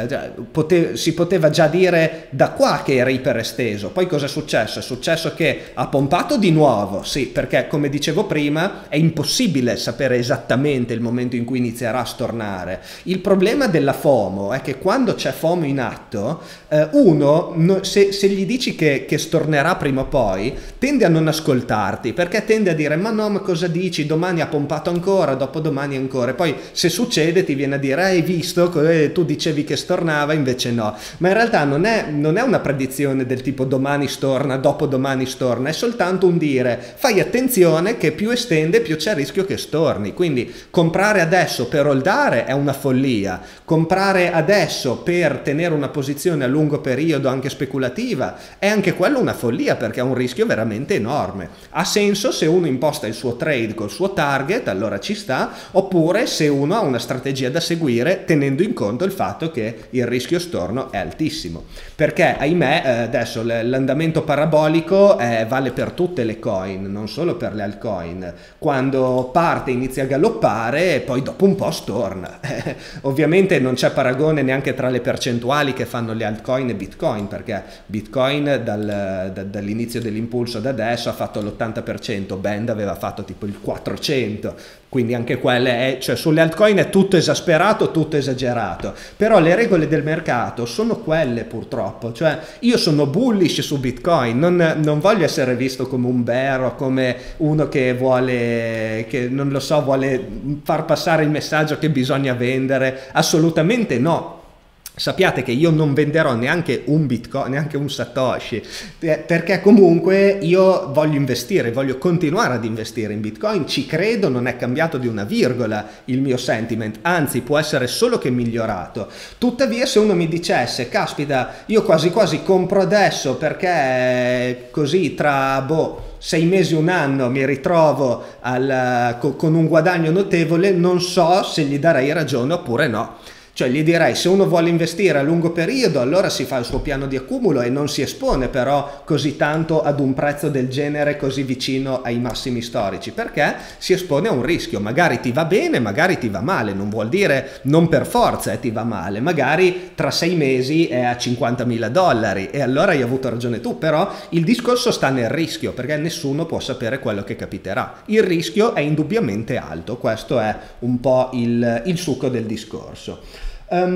si poteva già dire da qua che era iperesteso. Poi cosa è successo? È successo che ha pompato di nuovo, sì, perché come dicevo prima è impossibile sapere esattamente il momento in cui inizierà a stornare. Il problema della FOMO è che quando c'è FOMO in atto, se gli dici che stornerà prima o poi, tende a non ascoltarti, perché tende a dire ma no, ma cosa dici, domani ha pompato ancora, dopodomani ancora, e poi se succede ti viene a dire hai visto, tu dicevi che stornava, invece no. Ma in realtà non è una predizione del tipo domani storna, dopodomani storna, è soltanto un dire fai attenzione che più estende più c'è il rischio che storni. Quindi comprare adesso per holdare è una follia, comprare adesso per tenere una posizione a lungo periodo anche speculativa è anche quello una follia, perché ha un rischio veramente enorme. Ha senso se uno imposta il suo trade col suo target, allora ci sta, oppure se uno ha una strategia da seguire tenendo in conto il fatto che il rischio storno è altissimo, perché ahimè adesso l'andamento parabolico vale per tutte le coin, non solo per le altcoin. Quando parte inizia a galoppare e poi dopo un po' storna. Ovviamente non c'è paragone neanche tra le percentuali che fanno le altcoin e Bitcoin, perché Bitcoin dall'inizio dell'impulso ad adesso ha fatto l'80%, Band aveva fatto tipo il 400%, quindi anche quelle cioè sulle altcoin è tutto esasperato, tutto esagerato, però le regole del mercato sono quelle purtroppo. Cioè io sono bullish su Bitcoin, non voglio essere visto come un bear o come uno che vuole, che non lo so, vuole far passare il messaggio che bisogna vendere, assolutamente no. Sappiate che io non venderò neanche un Bitcoin, neanche un Satoshi, perché comunque io voglio investire, voglio continuare ad investire in Bitcoin, ci credo, non è cambiato di una virgola il mio sentiment, anzi può essere solo che migliorato. Tuttavia se uno mi dicesse, caspita, io quasi quasi compro adesso perché così tra 6 mesi, un anno mi ritrovo con un guadagno notevole, non so se gli darei ragione oppure no. Cioè gli direi, se uno vuole investire a lungo periodo allora si fa il suo piano di accumulo e non si espone però così tanto ad un prezzo del genere così vicino ai massimi storici, perché si espone a un rischio. Magari ti va bene, magari ti va male, non vuol dire non per forza ti va male, magari tra 6 mesi è a $50.000 e allora hai avuto ragione tu, però il discorso sta nel rischio, perché nessuno può sapere quello che capiterà. Il rischio è indubbiamente alto, questo è un po' il succo del discorso. Ciao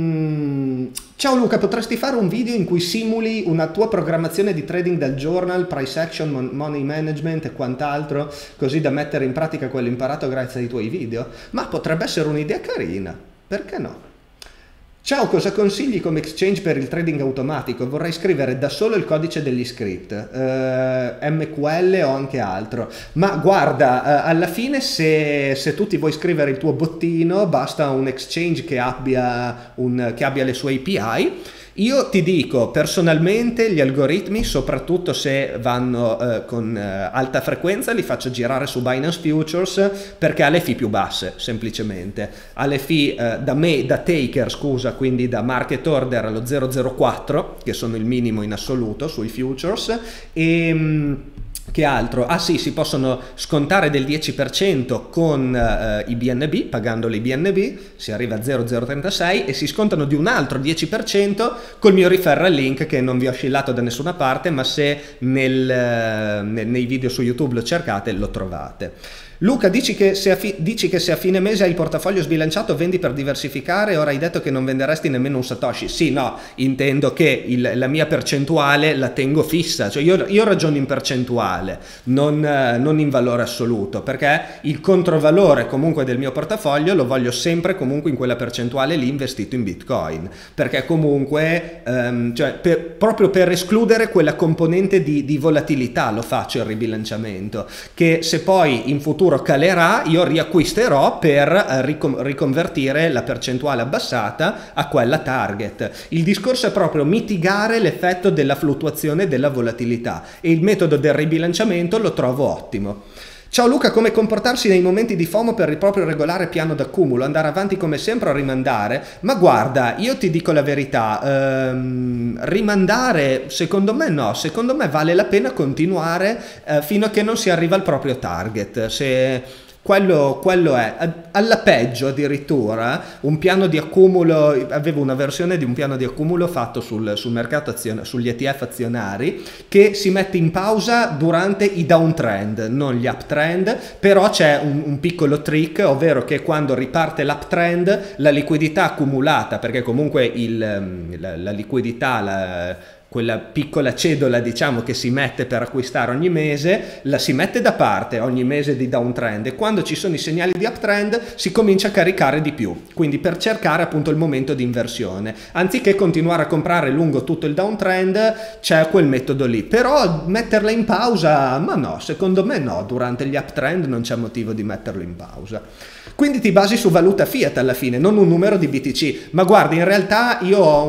Luca, potresti fare un video in cui simuli una tua programmazione di trading del journal, price action, money management e quant'altro, così da mettere in pratica quello imparato grazie ai tuoi video? Ma potrebbe essere un'idea carina, perché no? Ciao, cosa consigli come exchange per il trading automatico? Vorrei scrivere da solo il codice degli script, MQL o anche altro. Ma guarda, alla fine se tu ti vuoi scrivere il tuo bottino, basta un exchange che abbia le sue API. Io ti dico, personalmente gli algoritmi, soprattutto se vanno con alta frequenza, li faccio girare su Binance Futures perché ha le fee più basse, semplicemente. Ha le fee da taker, scusa, quindi da market order allo 0,04, che sono il minimo in assoluto sui futures, e che altro? Ah sì, si possono scontare del 10% con i BNB, pagandoli BNB, si arriva a 0,036 e si scontano di un altro 10% col mio referral link che non vi ho oscillato da nessuna parte, ma se nei video su YouTube lo cercate lo trovate. Luca, dici che se a fine mese hai il portafoglio sbilanciato vendi per diversificare, ora hai detto che non venderesti nemmeno un Satoshi. Sì, no, intendo che la mia percentuale la tengo fissa, cioè io ragiono in percentuale, non in valore assoluto, perché il controvalore comunque del mio portafoglio lo voglio sempre comunque in quella percentuale lì investito in Bitcoin, perché comunque proprio per escludere quella componente di volatilità lo faccio il ribilanciamento, che se poi in futuro calerà io riacquisterò per riconvertire la percentuale abbassata a quella target. Il discorso è proprio mitigare l'effetto della fluttuazione della volatilità e il metodo del ribilanciamento lo trovo ottimo. Ciao Luca, come comportarsi nei momenti di FOMO per il proprio regolare piano d'accumulo? Andare avanti come sempre o rimandare? Ma guarda, io ti dico la verità, rimandare secondo me no, secondo me vale la pena continuare fino a che non si arriva al proprio target. Quello è. Alla peggio addirittura un piano di accumulo, avevo una versione di un piano di accumulo fatto sul mercato sugli ETF azionari, che si mette in pausa durante i downtrend, non gli uptrend, però c'è un piccolo trick, ovvero che quando riparte l'uptrend la liquidità accumulata, perché comunque la liquidità, quella piccola cedola diciamo che si mette per acquistare ogni mese, la si mette da parte ogni mese di downtrend, e quando ci sono i segnali di uptrend si comincia a caricare di più, quindi per cercare appunto il momento di inversione, anziché continuare a comprare lungo tutto il downtrend c'è quel metodo lì. Però metterla in pausa, ma no, secondo me no, durante gli uptrend non c'è motivo di metterlo in pausa. Quindi ti basi su valuta fiat alla fine, non un numero di BTC. Ma guardi, in realtà io ho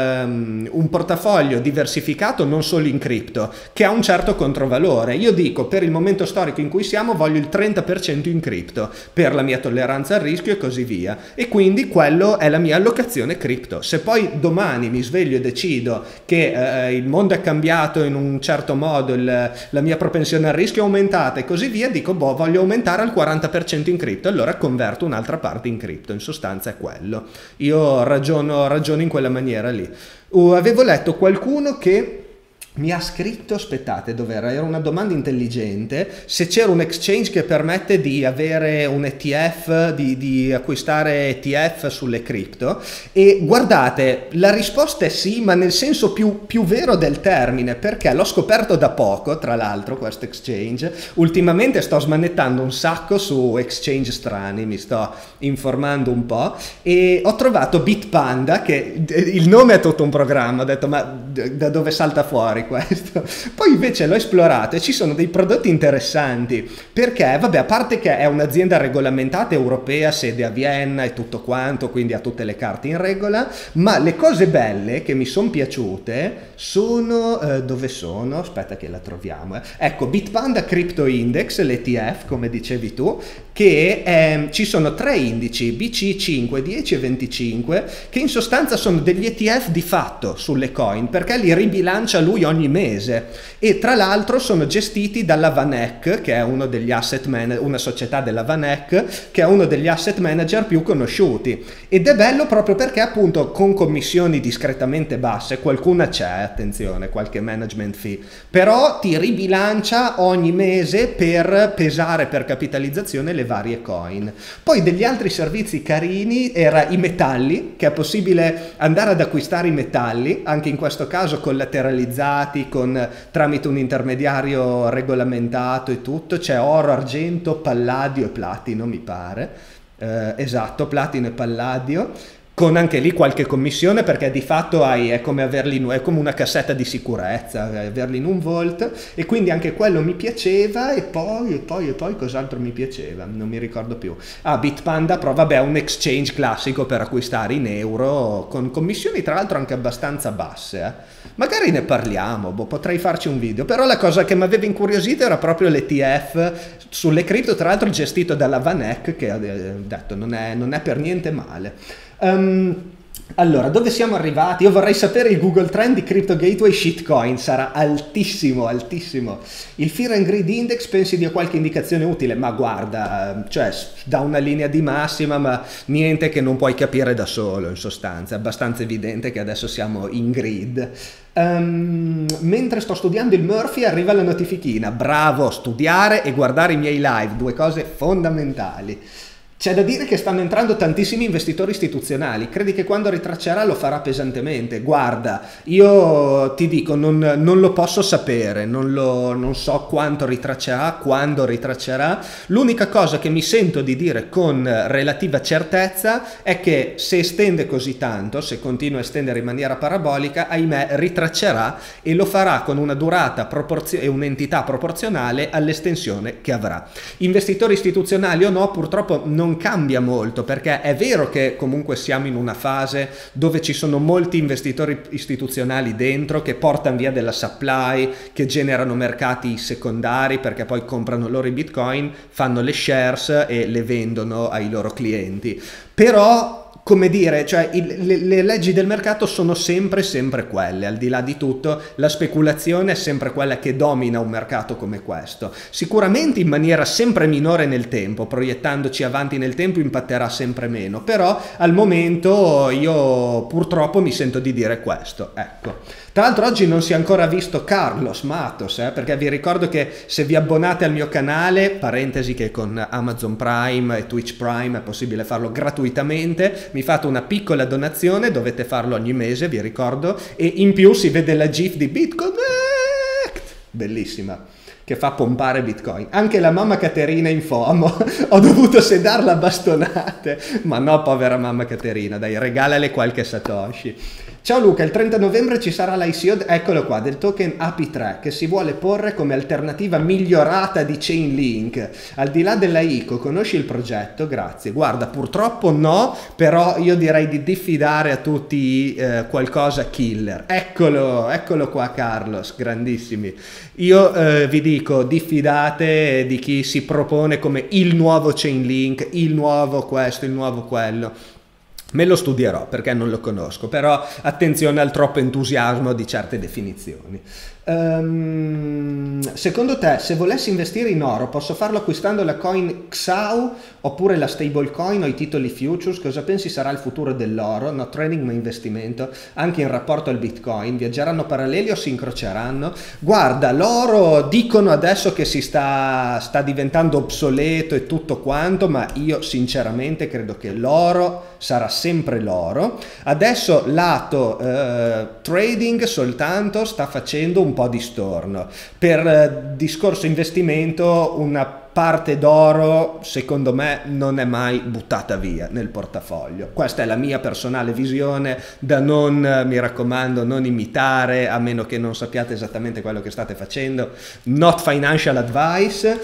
un portafoglio diversificato non solo in cripto, che ha un certo controvalore. Io dico, per il momento storico in cui siamo, voglio il 30% in cripto, per la mia tolleranza al rischio e così via. E quindi quello è la mia allocazione cripto. Se poi domani mi sveglio e decido che il mondo è cambiato in un certo modo, la mia propensione al rischio è aumentata e così via, dico, boh, voglio aumentare al 40% in cripto, allora converto un'altra parte in cripto. In sostanza è quello. Io ragiono in quella maniera lì. Avevo letto qualcuno che mi ha scritto, aspettate, dov'era? Era una domanda intelligente, se c'era un exchange che permette di avere un ETF, di acquistare ETF sulle cripto, e guardate, la risposta è sì, ma nel senso più vero del termine, perché l'ho scoperto da poco, tra l'altro, questo exchange. Ultimamente sto smanettando un sacco su exchange strani, mi sto informando un po', e ho trovato Bitpanda, che il nome è tutto un programma, ho detto, ma da dove salta fuori questo? Poi invece l'ho esplorato e ci sono dei prodotti interessanti, perché vabbè, a parte che è un'azienda regolamentata europea, sede a Vienna e tutto quanto, quindi ha tutte le carte in regola, ma le cose belle che mi sono piaciute sono dove sono? Aspetta che la troviamo. Ecco, Bitpanda Crypto Index, l'ETF come dicevi tu, che ci sono tre indici, BC 5, 10 e 25, che in sostanza sono degli ETF di fatto sulle coin, perché li ribilancia lui ogni mese, e tra l'altro sono gestiti dalla VanEck, che è uno degli asset manager, una società della VanEck, che è uno degli asset manager più conosciuti, ed è bello proprio perché appunto con commissioni discretamente basse, qualcuna c'è, attenzione, qualche management fee, però ti ribilancia ogni mese per pesare per capitalizzazione le varie coin. Poi degli altri servizi carini era i metalli, che è possibile andare ad acquistare i metalli, anche in questo caso collateralizzati, tramite un intermediario regolamentato e tutto. C'è oro, argento, palladio e platino, mi pare. Esatto, platino e palladio, con anche lì qualche commissione, perché di fatto è come averli è come una cassetta di sicurezza, averli in un vault, e quindi anche quello mi piaceva. E poi cos'altro mi piaceva? Non mi ricordo più. Bitpanda, però vabbè, è un exchange classico per acquistare in euro, con commissioni tra l'altro anche abbastanza basse. Magari ne parliamo, potrei farci un video, però la cosa che mi aveva incuriosito era proprio l'ETF sulle cripto, tra l'altro gestito dalla VanEck, che ha detto non è per niente male. Allora, dove siamo arrivati? Io vorrei sapere il Google Trend di Crypto Gateway Shitcoin, sarà altissimo, altissimo. Il Fear and Greed Index, pensi dia qualche indicazione utile? Ma guarda, cioè da una linea di massima, ma niente che non puoi capire da solo, in sostanza. È abbastanza evidente che adesso siamo in greed. Mentre sto studiando il Murphy arriva la notifichina. Bravo, studiare e guardare i miei live, due cose fondamentali. C'è da dire che stanno entrando tantissimi investitori istituzionali, credi che quando ritraccerà lo farà pesantemente? Guarda, io ti dico, non lo posso sapere, non so quanto ritraccerà, quando ritraccerà. L'unica cosa che mi sento di dire con relativa certezza è che se estende così tanto, se continua a estendere in maniera parabolica, ahimè ritraccerà, e lo farà con una durata e un'entità proporzionale all'estensione che avrà. Investitori istituzionali o no, purtroppo non cambia molto, perché è vero che comunque siamo in una fase dove ci sono molti investitori istituzionali dentro che portano via della supply, che generano mercati secondari, perché poi comprano loro i bitcoin, fanno le shares e le vendono ai loro clienti. Però come dire, cioè le leggi del mercato sono sempre quelle, al di là di tutto la speculazione è sempre quella che domina un mercato come questo, sicuramente in maniera sempre minore nel tempo, proiettandoci avanti nel tempo impatterà sempre meno, però al momento io purtroppo mi sento di dire questo, ecco. Tra l'altro oggi non si è ancora visto Carlos Matos, perché vi ricordo che se vi abbonate al mio canale, parentesi che con Amazon Prime e Twitch Prime è possibile farlo gratuitamente, mi fate una piccola donazione, dovete farlo ogni mese, vi ricordo, e in più si vede la GIF di Bitconnect, bellissima, che fa pompare Bitcoin. Anche la mamma Caterina in FOMO, ho dovuto sedarla a bastonate, ma no, povera mamma Caterina, dai, regalale qualche Satoshi. Ciao Luca, il 30 novembre ci sarà l'ICO, eccolo qua, del token API3 che si vuole porre come alternativa migliorata di Chainlink. Al di là della ICO, conosci il progetto? Grazie. Guarda, purtroppo no, però io direi di diffidare a tutti qualcosa killer. Eccolo qua Carlos, grandissimi. Io vi dico, diffidate di chi si propone come il nuovo Chainlink, il nuovo questo, il nuovo quello. Me lo studierò perché non lo conosco, però attenzione al troppo entusiasmo di certe definizioni. Secondo te, se volessi investire in oro, posso farlo acquistando la coin XAU oppure la stablecoin o i titoli futures? Cosa pensi sarà il futuro dell'oro? No trading ma investimento, anche in rapporto al Bitcoin. Viaggeranno paralleli o si incroceranno? Guarda, l'oro dicono adesso che si sta diventando obsoleto e tutto quanto, ma io sinceramente credo che l'oro sarà sempre l'oro. Adesso lato trading soltanto sta facendo un po' di storno. Per discorso investimento una parte d'oro secondo me non è mai buttata via nel portafoglio. Questa è la mia personale visione, da non, mi raccomando, non imitare, a meno che non sappiate esattamente quello che state facendo. Not financial advice,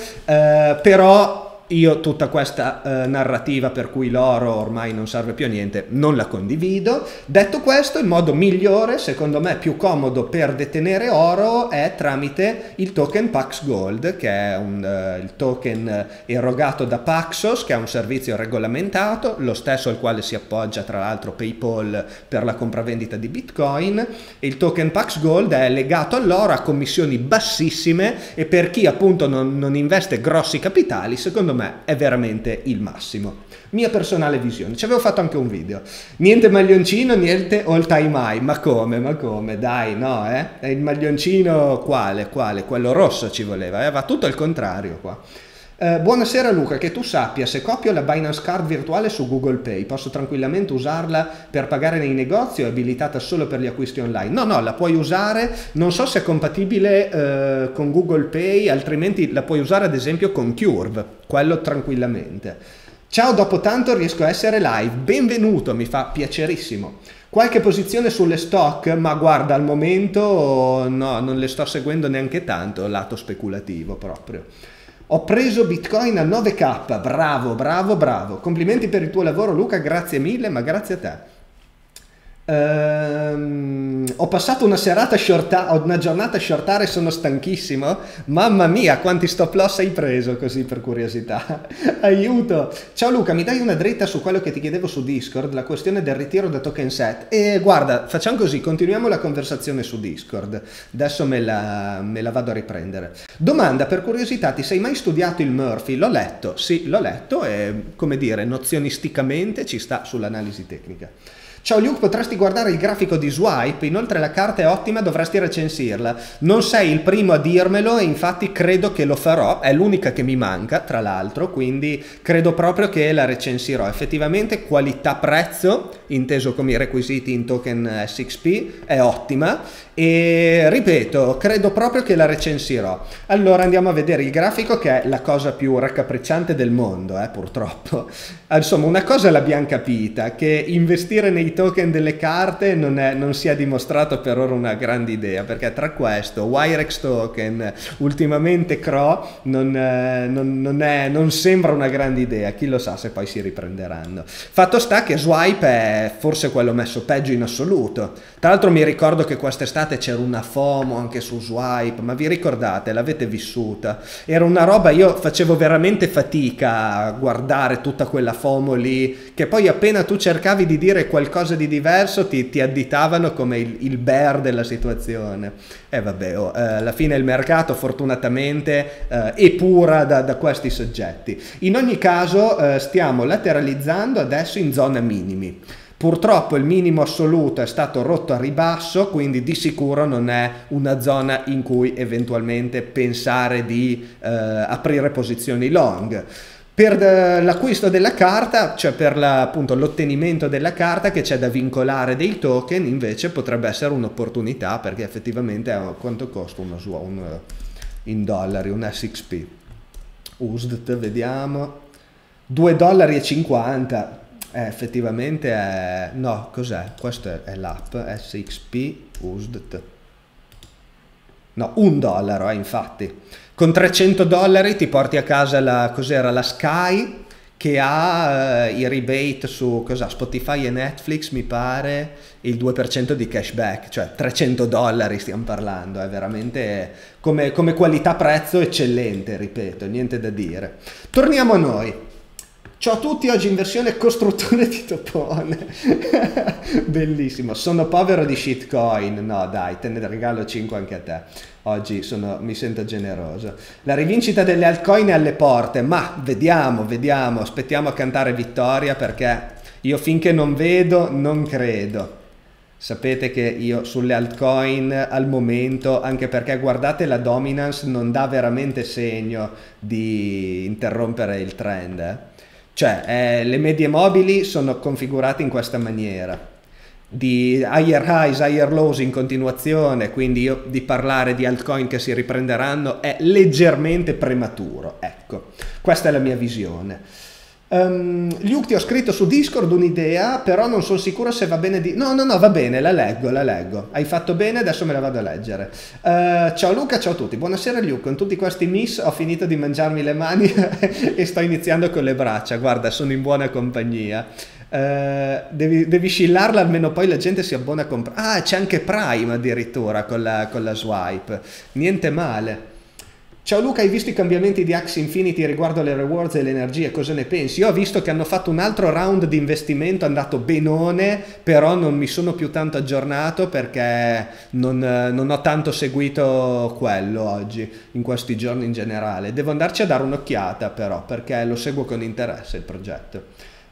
però io tutta questa narrativa per cui l'oro ormai non serve più a niente non la condivido. Detto questo, il modo migliore, secondo me più comodo per detenere oro è tramite il token Pax Gold, che è il token erogato da Paxos, che è un servizio regolamentato, lo stesso al quale si appoggia tra l'altro PayPal per la compravendita di Bitcoin. E il token Pax Gold è legato all'oro a commissioni bassissime e per chi appunto non investe grossi capitali, secondo me è veramente il massimo. Mia personale visione, ci avevo fatto anche un video. Niente maglioncino, niente all time high. Ma come, dai, no, È il maglioncino quale? Quello rosso ci voleva, va tutto al contrario qua. Buonasera Luca, che tu sappia, se copio la Binance Card virtuale su Google Pay posso tranquillamente usarla per pagare nei negozi o è abilitata solo per gli acquisti online? No, la puoi usare, non so se è compatibile con Google Pay, altrimenti la puoi usare ad esempio con Curve, quello tranquillamente. Ciao, dopo tanto riesco a essere live, benvenuto, mi fa piacerissimo. Qualche posizione sulle stock, ma guarda, al momento no, non le sto seguendo neanche tanto, lato speculativo proprio. Ho preso Bitcoin a 9k, bravo, complimenti per il tuo lavoro Luca, grazie mille, ma grazie a te. Ho passato una giornata a shortare, sono stanchissimo, mamma mia quanti stop loss hai preso, così per curiosità. Aiuto. Ciao Luca, mi dai una dritta su quello che ti chiedevo su Discord, la questione del ritiro da token set? E guarda, facciamo così, continuiamo la conversazione su Discord, adesso me la vado a riprendere. Domanda per curiosità, ti sei mai studiato il Murphy? L'ho letto, sì, l'ho letto e, come dire, nozionisticamente ci sta sull'analisi tecnica. Ciao Luke, potresti guardare il grafico di Swipe? Inoltre la carta è ottima, dovresti recensirla. Non sei il primo a dirmelo e infatti credo che lo farò, è l'unica che mi manca tra l'altro, quindi credo proprio che la recensirò. Effettivamente qualità-prezzo, inteso come i requisiti in token SXP, è ottima e ripeto, credo proprio che la recensirò. Allora andiamo a vedere il grafico, che è la cosa più raccapricciante del mondo, purtroppo. Insomma, una cosa l'abbiamo capita, che investire nei token delle carte non si è dimostrato per ora una grande idea, perché tra questo, Wirex token, ultimamente CRO, non sembra una grande idea, chi lo sa se poi si riprenderanno. Fatto sta che Swipe è forse quello messo peggio in assoluto. Tra l'altro mi ricordo che quest'estate c'era una FOMO anche su Swipe, ma vi ricordate? L'avete vissuta? Era una roba, io facevo veramente fatica a guardare tutta quella FOMO lì, che poi appena tu cercavi di dire qualcosa di diverso ti additavano come il bear della situazione. E vabbè, alla fine il mercato fortunatamente epura da questi soggetti. In ogni caso stiamo lateralizzando adesso in zona minimi. Purtroppo il minimo assoluto è stato rotto a ribasso, quindi di sicuro non è una zona in cui eventualmente pensare di aprire posizioni long. Per l'acquisto della carta, cioè per appunto l'ottenimento della carta che c'è da vincolare dei token, invece potrebbe essere un'opportunità, perché effettivamente quanto costa in dollari, un SXP? USD, vediamo, 2,50 $. Effettivamente è... no, cos'è? Questo è l'app SXP USD. No, $1, infatti. Con $300 ti porti a casa cos'era, la Sky, che ha i rebate su Spotify e Netflix, mi pare, il 2% di cashback, cioè $300 stiamo parlando, è veramente come qualità-prezzo eccellente, ripeto, niente da dire. Torniamo a noi. Ciao a tutti, oggi in versione costruttore di topone. Bellissimo, sono povero di shitcoin. No dai, te ne regalo 5 anche a te. Oggi mi sento generoso. La rivincita delle altcoin è alle porte, ma vediamo, aspettiamo a cantare vittoria, perché io finché non vedo non credo. Sapete che io sulle altcoin al momento, anche perché guardate la dominance non dà veramente segno di interrompere il trend, Cioè, le medie mobili sono configurate in questa maniera, di higher highs, higher lows in continuazione, quindi io di parlare di altcoin che si riprenderanno è leggermente prematuro, ecco, questa è la mia visione. Luke, ti ho scritto su Discord un'idea, però non sono sicuro se va bene no, va bene, la leggo, hai fatto bene, adesso me la vado a leggere. Ciao Luca, ciao a tutti, buonasera Luke, con tutti questi miss ho finito di mangiarmi le mani e sto iniziando con le braccia, guarda, sono in buona compagnia. Devi scillarla, almeno poi la gente si abbona a comprare. Ah, c'è anche Prime addirittura con la Swipe, niente male. Ciao Luca, hai visto i cambiamenti di Axie Infinity riguardo alle rewards e le energie, cosa ne pensi? Io ho visto che hanno fatto un altro round di investimento, è andato benone, però non mi sono più tanto aggiornato perché non ho tanto seguito quello oggi, in questi giorni in generale. Devo andarci a dare un'occhiata però, perché lo seguo con interesse il progetto.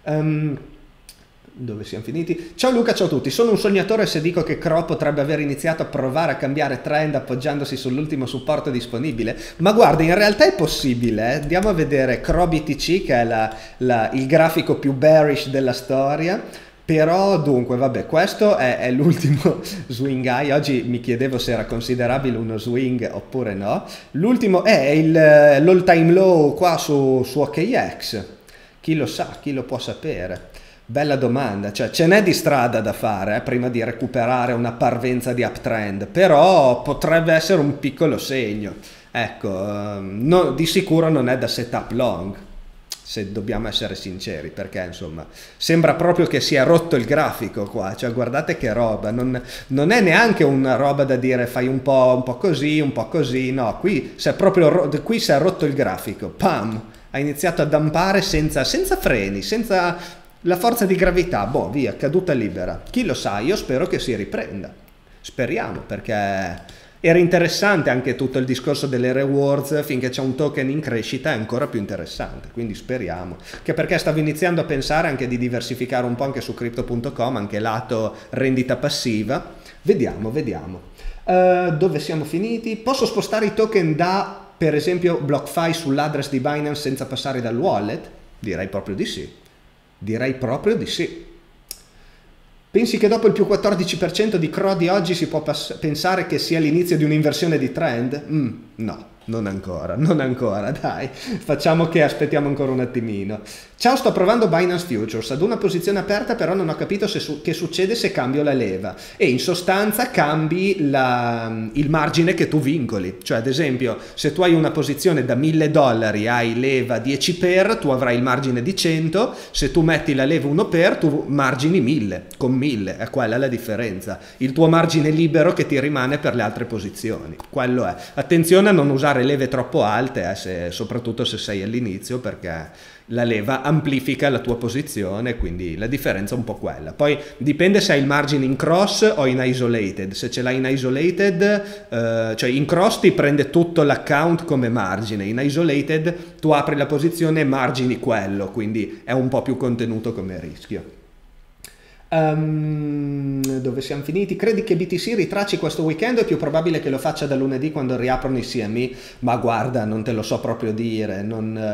Dove siamo finiti? Ciao Luca, ciao a tutti, sono un sognatore se dico che CRO potrebbe aver iniziato a provare a cambiare trend appoggiandosi sull'ultimo supporto disponibile, ma guarda, in realtà è possibile, andiamo a vedere CRO BTC, che è il grafico più bearish della storia. Però dunque vabbè, questo è l'ultimo swing high. Oggi mi chiedevo se era considerabile uno swing oppure no. L'ultimo è l'all time low qua su OKX, chi lo sa, chi lo può sapere. Bella domanda, cioè ce n'è di strada da fare prima di recuperare una parvenza di uptrend, però potrebbe essere un piccolo segno, ecco, di sicuro non è da setup long, se dobbiamo essere sinceri, perché insomma sembra proprio che sia rotto il grafico qua, cioè guardate che roba, non è neanche una roba da dire fai un po' così, no, qui si è rotto il grafico, pam, ha iniziato a dampare senza freni, senza la forza di gravità, boh, via, caduta libera. Chi lo sa, io spero che si riprenda. Speriamo, perché era interessante anche tutto il discorso delle rewards, finché c'è un token in crescita è ancora più interessante, quindi speriamo. Che perché stavo iniziando a pensare anche di diversificare un po' anche su crypto.com, anche lato rendita passiva. Vediamo. Dove siamo finiti? Posso spostare i token da, per esempio, BlockFi sull'address di Binance senza passare dal wallet? Direi proprio di sì. Pensi che dopo il più 14% di CRO di oggi si può pensare che sia l'inizio di un'inversione di trend? No, non ancora, non ancora, dai, facciamo che aspettiamo ancora un attimino. Ciao, sto provando Binance Futures ad una posizione aperta, però non ho capito che succede se cambio la leva, e in sostanza cambi il margine che tu vincoli, cioè ad esempio se tu hai una posizione da $1000, hai leva 10 per, tu avrai il margine di 100, se tu metti la leva 1 per, tu margini 1000, con 1000, è quella la differenza, il tuo margine libero che ti rimane per le altre posizioni, quello è. Attenzione a non usare leve troppo alte, soprattutto se sei all'inizio, perché la leva amplifica la tua posizione, quindi la differenza è un po' quella. Poi dipende se hai il margine in cross o in isolated. Se ce l'hai in isolated, cioè in cross ti prende tutto l'account come margine, in isolated tu apri la posizione e margini quello, quindi è un po' più contenuto come rischio. Dove siamo finiti? Credi che BTC ritracci questo weekend? È più probabile che lo faccia da lunedì quando riaprono i CME, ma guarda, non te lo so proprio dire,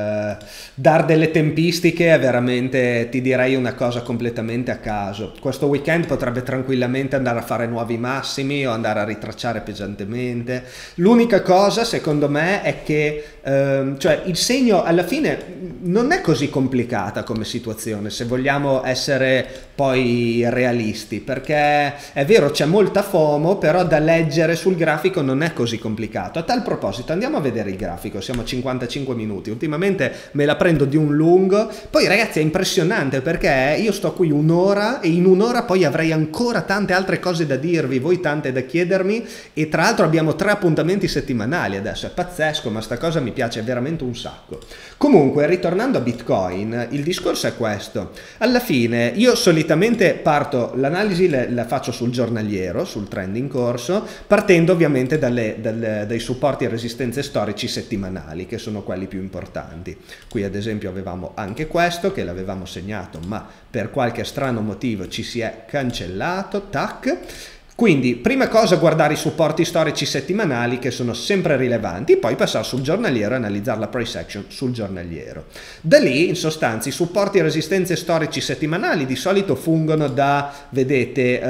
dar delle tempistiche è veramente, ti direi una cosa completamente a caso. Questo weekend potrebbe tranquillamente andare a fare nuovi massimi o andare a ritracciare pesantemente. L'unica cosa secondo me è che cioè il segno alla fine non è così complicata come situazione, se vogliamo essere poi realisti, perché è vero c'è molta FOMO, però da leggere sul grafico non è così complicato. A tal proposito andiamo a vedere il grafico, siamo a 55 minuti, ultimamente me la prendo di un lungo, poi ragazzi è impressionante perché io sto qui un'ora e in un'ora poi avrei ancora tante altre cose da dirvi, voi tante da chiedermi, e tra l'altro abbiamo 3 appuntamenti settimanali adesso, è pazzesco, ma sta cosa mi piace veramente un sacco. Comunque ritornando a Bitcoin, il discorso è questo: alla fine io solitamente parto, l'analisi la faccio sul giornaliero, sul trend in corso, partendo ovviamente dai supporti e resistenze storici settimanali, che sono quelli più importanti. Qui ad esempio avevamo anche questo che l'avevamo segnato, ma per qualche strano motivo ci si è cancellato, tac. Quindi, prima cosa, guardare i supporti storici settimanali che sono sempre rilevanti, poi passare sul giornaliero e analizzare la price action sul giornaliero. Da lì, in sostanza, i supporti e resistenze storici settimanali di solito fungono da, vedete,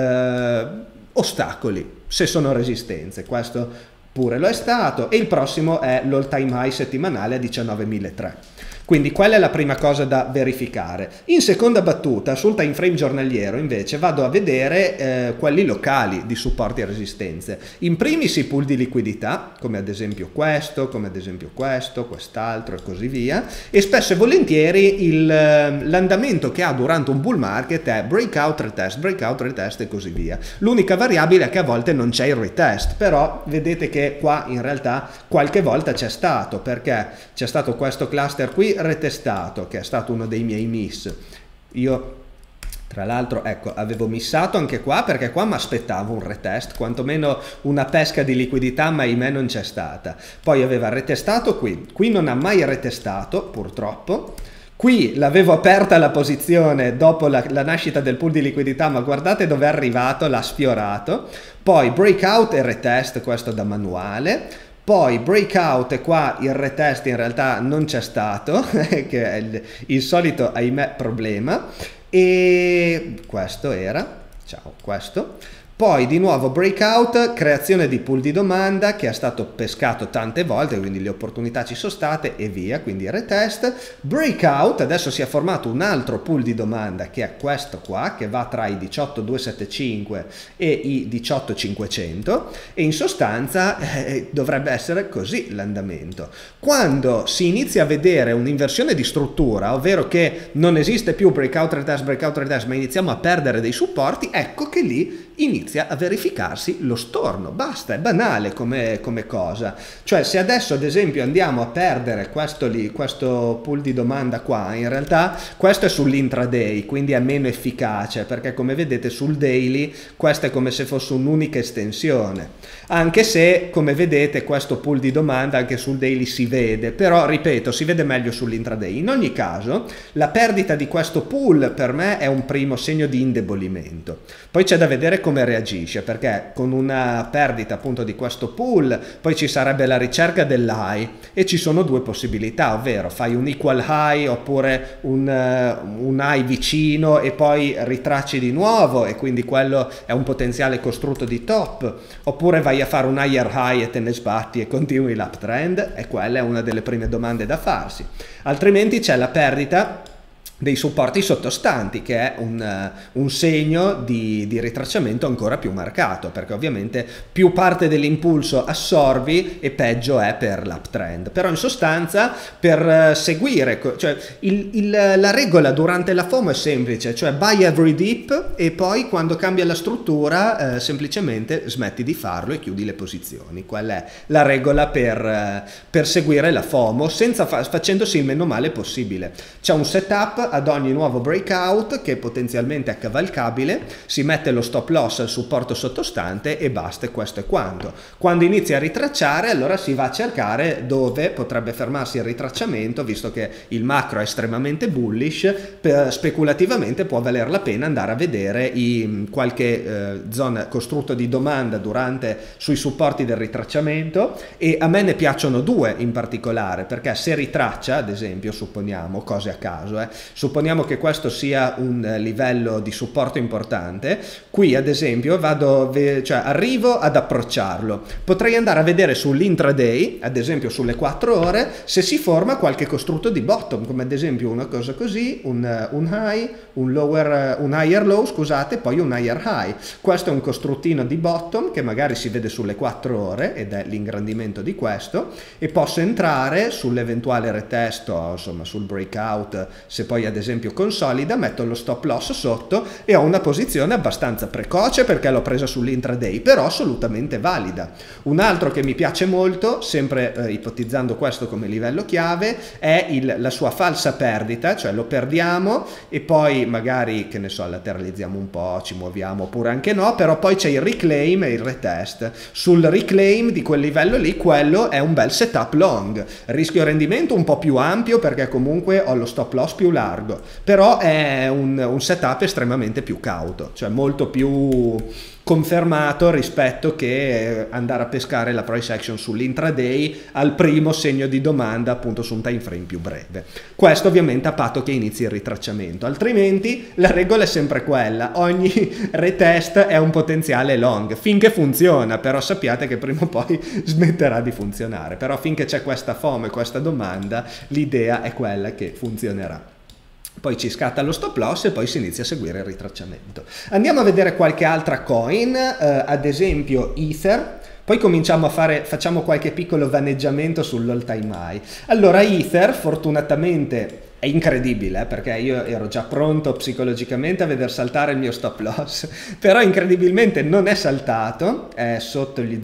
ostacoli, se sono resistenze. Questo pure lo è stato, e il prossimo è l'all time high settimanale a 19.300. Quindi quella è la prima cosa da verificare. In seconda battuta, sul time frame giornaliero invece vado a vedere quelli locali di supporti e resistenze. In primis i pool di liquidità, come ad esempio questo, come ad esempio questo, quest'altro e così via, e spesso e volentieri l'andamento che ha durante un bull market è breakout, retest e così via. L'unica variabile è che a volte non c'è il retest, però vedete che qua in realtà qualche volta c'è stato, perché c'è stato questo cluster qui retestato, che è stato uno dei miei miss. Io tra l'altro ecco avevo missato anche qua, perché qua mi aspettavo un retest, quantomeno una pesca di liquidità, ma ahimè non c'è stata. Poi aveva retestato qui non ha mai retestato purtroppo. Qui l'avevo aperta la posizione dopo la nascita del pool di liquidità, ma guardate dove è arrivato, l'ha sfiorato. Poi breakout e retest, questo da manuale. Poi breakout, e qua il retest in realtà non c'è stato, che è il solito, ahimè, problema. E questo era, ciao, questo. Poi di nuovo breakout, creazione di pool di domanda che è stato pescato tante volte, quindi le opportunità ci sono state e via, quindi retest. Breakout, adesso si è formato un altro pool di domanda che è questo qua, che va tra i 18.275 e i 18.500, e in sostanza dovrebbe essere così l'andamento. Quando si inizia a vedere un'inversione di struttura, ovvero che non esiste più breakout, retest, ma iniziamo a perdere dei supporti, ecco che lì inizia a verificarsi lo storno. Basta, è banale come cosa. Cioè se adesso ad esempio andiamo a perdere questo pool di domanda qua, in realtà questo è sull'intraday, quindi è meno efficace, perché come vedete sul daily questo è come se fosse un'unica estensione, anche se come vedete questo pool di domanda anche sul daily si vede, però ripeto si vede meglio sull'intraday. In ogni caso la perdita di questo pool per me è un primo segno di indebolimento. Poi c'è da vedere come reagisce, perché con una perdita appunto di questo pool poi ci sarebbe la ricerca dell'high e ci sono due possibilità, ovvero fai un equal high oppure un high vicino e poi ritracci di nuovo e quindi quello è un potenziale costrutto di top, oppure vai a fare un higher high e te ne sbatti e continui l'uptrend, e quella è una delle prime domande da farsi. Altrimenti c'è la perdita dei supporti sottostanti, che è un segno di ritracciamento ancora più marcato, perché ovviamente più parte dell'impulso assorbi e peggio è per l'uptrend. Però in sostanza per seguire, cioè la regola durante la FOMO è semplice, cioè buy every dip e poi quando cambia la struttura semplicemente smetti di farlo e chiudi le posizioni. Quella è la regola per seguire la FOMO facendosi il meno male possibile. C'è un setup ad ogni nuovo breakout che potenzialmente è cavalcabile, si mette lo stop loss al supporto sottostante e basta, e questo è quanto. Quando inizia a ritracciare, allora si va a cercare dove potrebbe fermarsi il ritracciamento, visto che il macro è estremamente bullish, speculativamente può valer la pena andare a vedere qualche zona costrutto di domanda sui supporti del ritracciamento, e a me ne piacciono due in particolare, perché se ritraccia, ad esempio, supponiamo, cose a caso, supponiamo che questo sia un livello di supporto importante, qui ad esempio arrivo ad approcciarlo, potrei andare a vedere sull'intraday, ad esempio sulle 4 ore, se si forma qualche costrutto di bottom, come ad esempio una cosa così, un high, un higher low, scusate, poi un higher high. Questo è un costruttino di bottom che magari si vede sulle 4 ore ed è l'ingrandimento di questo, e posso entrare sull'eventuale retest o insomma sul breakout, se poi ad esempio consolida, metto lo stop loss sotto e ho una posizione abbastanza precoce perché l'ho presa sull'intraday, però assolutamente valida. Un altro che mi piace molto, sempre ipotizzando questo come livello chiave, è la sua falsa perdita, cioè lo perdiamo e poi magari, che ne so, lateralizziamo un po', ci muoviamo oppure anche no, però poi c'è il reclaim e il retest. Sul reclaim di quel livello lì, quello è un bel setup long, rischio rendimento un po' più ampio perché comunque ho lo stop loss più largo, però è un setup estremamente più cauto, cioè molto più confermato rispetto che andare a pescare la price action sull'intraday al primo segno di domanda appunto su un time frame più breve. Questo ovviamente a patto che inizi il ritracciamento, altrimenti la regola è sempre quella: ogni retest è un potenziale long finché funziona, però sappiate che prima o poi smetterà di funzionare, però finché c'è questa FOMO e questa domanda l'idea è quella che funzionerà. Poi ci scatta lo stop loss e poi si inizia a seguire il ritracciamento. Andiamo a vedere qualche altra coin, ad esempio Ether. Poi facciamo qualche piccolo vaneggiamento sull'all time high. Allora Ether fortunatamente è incredibile, perché io ero già pronto psicologicamente a veder saltare il mio stop loss, però incredibilmente non è saltato, è sotto gli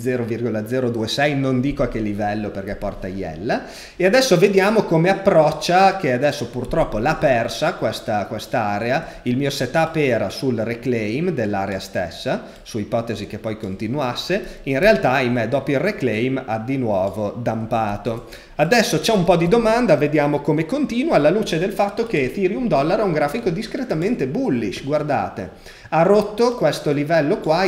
0,026, non dico a che livello perché porta iella, e adesso vediamo come approccia, che adesso purtroppo l'ha persa questa area. Il mio setup era sul reclaim dell'area stessa, su ipotesi che poi continuasse, in realtà ahimè dopo il reclaim ha di nuovo dampato. Adesso c'è un po' di domanda, vediamo come continua, alla luce del fatto che Ethereum dollaro ha un grafico discretamente bullish. Guardate, ha rotto questo livello qua, i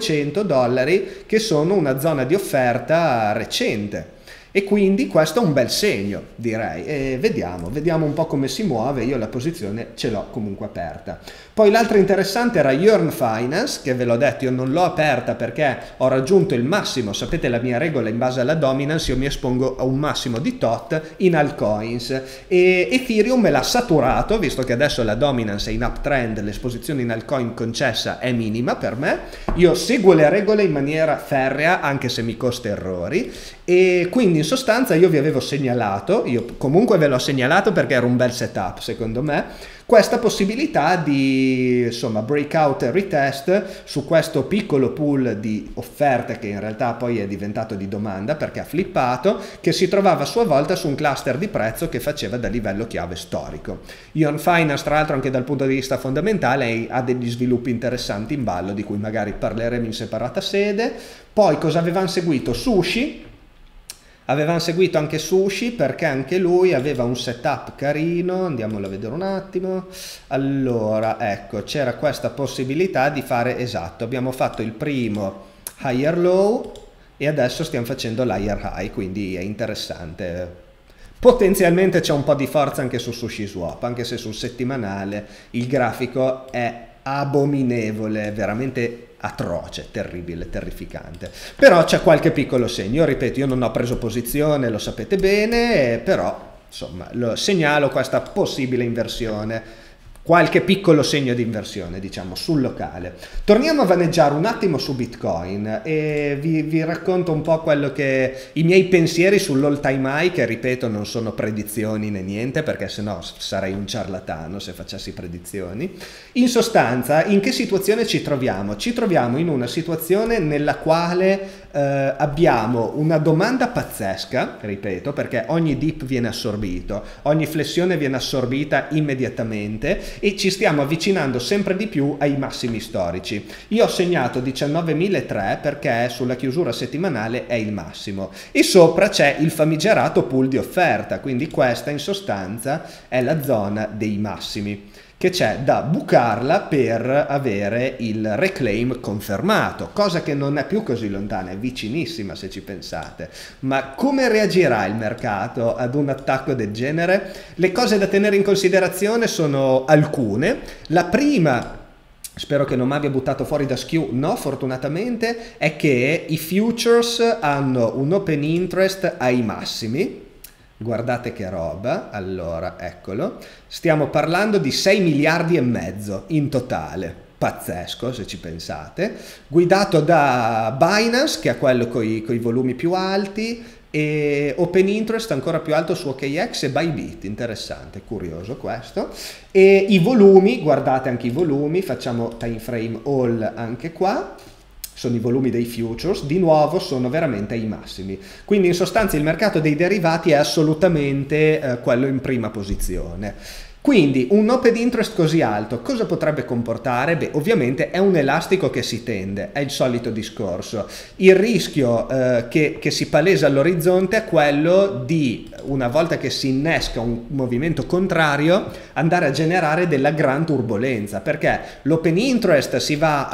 $500, che sono una zona di offerta recente. E quindi questo è un bel segno, direi, e vediamo un po' come si muove. Io la posizione ce l'ho comunque aperta. Poi l'altro interessante era Yearn Finance, che ve l'ho detto, io non l'ho aperta perché ho raggiunto il massimo, sapete la mia regola in base alla dominance, io mi espongo a un massimo di tot in altcoins, e Ethereum me l'ha saturato, visto che adesso la dominance è in uptrend, l'esposizione in altcoin concessa è minima per me, io seguo le regole in maniera ferrea anche se mi costa errori, e quindi in sostanza io vi avevo segnalato, io comunque ve l'ho segnalato perché era un bel setup secondo me, questa possibilità di insomma breakout e retest su questo piccolo pool di offerte che in realtà poi è diventato di domanda perché ha flippato, che si trovava a sua volta su un cluster di prezzo che faceva da livello chiave storico. Yearn Finance tra l'altro anche dal punto di vista fondamentale ha degli sviluppi interessanti in ballo di cui magari parleremo in separata sede. Poi cosa avevano seguito? Sushi avevano seguito anche Sushi perché anche lui aveva un setup carino, andiamolo a vedere un attimo. Allora, ecco, c'era questa possibilità di fare, esatto, abbiamo fatto il primo higher low e adesso stiamo facendo l'higher high, quindi è interessante. Potenzialmente c'è un po' di forza anche su SushiSwap, anche se sul settimanale il grafico è abominevole, veramente atroce, terribile, terrificante. Però c'è qualche piccolo segno. Io ripeto, io non ho preso posizione, lo sapete bene, però insomma lo segnalo questa possibile inversione. Qualche piccolo segno di inversione, diciamo, sul locale. Torniamo a vaneggiare un attimo su Bitcoin e vi racconto un po' quello che i miei pensieri sull'all time high, che ripeto non sono predizioni né niente, perché sennò sarei un ciarlatano se facessi predizioni. In sostanza, in che situazione ci troviamo? Ci troviamo in una situazione nella quale abbiamo una domanda pazzesca, ripeto, perché ogni dip viene assorbito, ogni flessione viene assorbita immediatamente e ci stiamo avvicinando sempre di più ai massimi storici. Io ho segnato 19.003 perché sulla chiusura settimanale è il massimo e sopra c'è il famigerato pool di offerta, quindi questa in sostanza è la zona dei massimi, che c'è da bucarla per avere il reclaim confermato, cosa che non è più così lontana, è vicinissima se ci pensate. Ma come reagirà il mercato ad un attacco del genere? Le cose da tenere in considerazione sono alcune. La prima, spero che non mi abbia buttato fuori da skew, no, fortunatamente, è che i futures hanno un open interest ai massimi. Guardate che roba, allora eccolo, stiamo parlando di 6 miliardi e mezzo in totale, pazzesco se ci pensate, guidato da Binance che è quello con i volumi più alti e open interest ancora più alto su OKX e Bybit, interessante, curioso questo, e i volumi, guardate anche i volumi, facciamo time frame all anche qua, sono i volumi dei futures, di nuovo sono veramente ai massimi. Quindi in sostanza il mercato dei derivati è assolutamente quello in prima posizione. Quindi un open interest così alto cosa potrebbe comportare? Beh, ovviamente è un elastico che si tende, è il solito discorso. Il rischio che si palesa all'orizzonte è quello di, una volta che si innesca un movimento contrario, andare a generare della gran turbolenza, perché l'open interest si va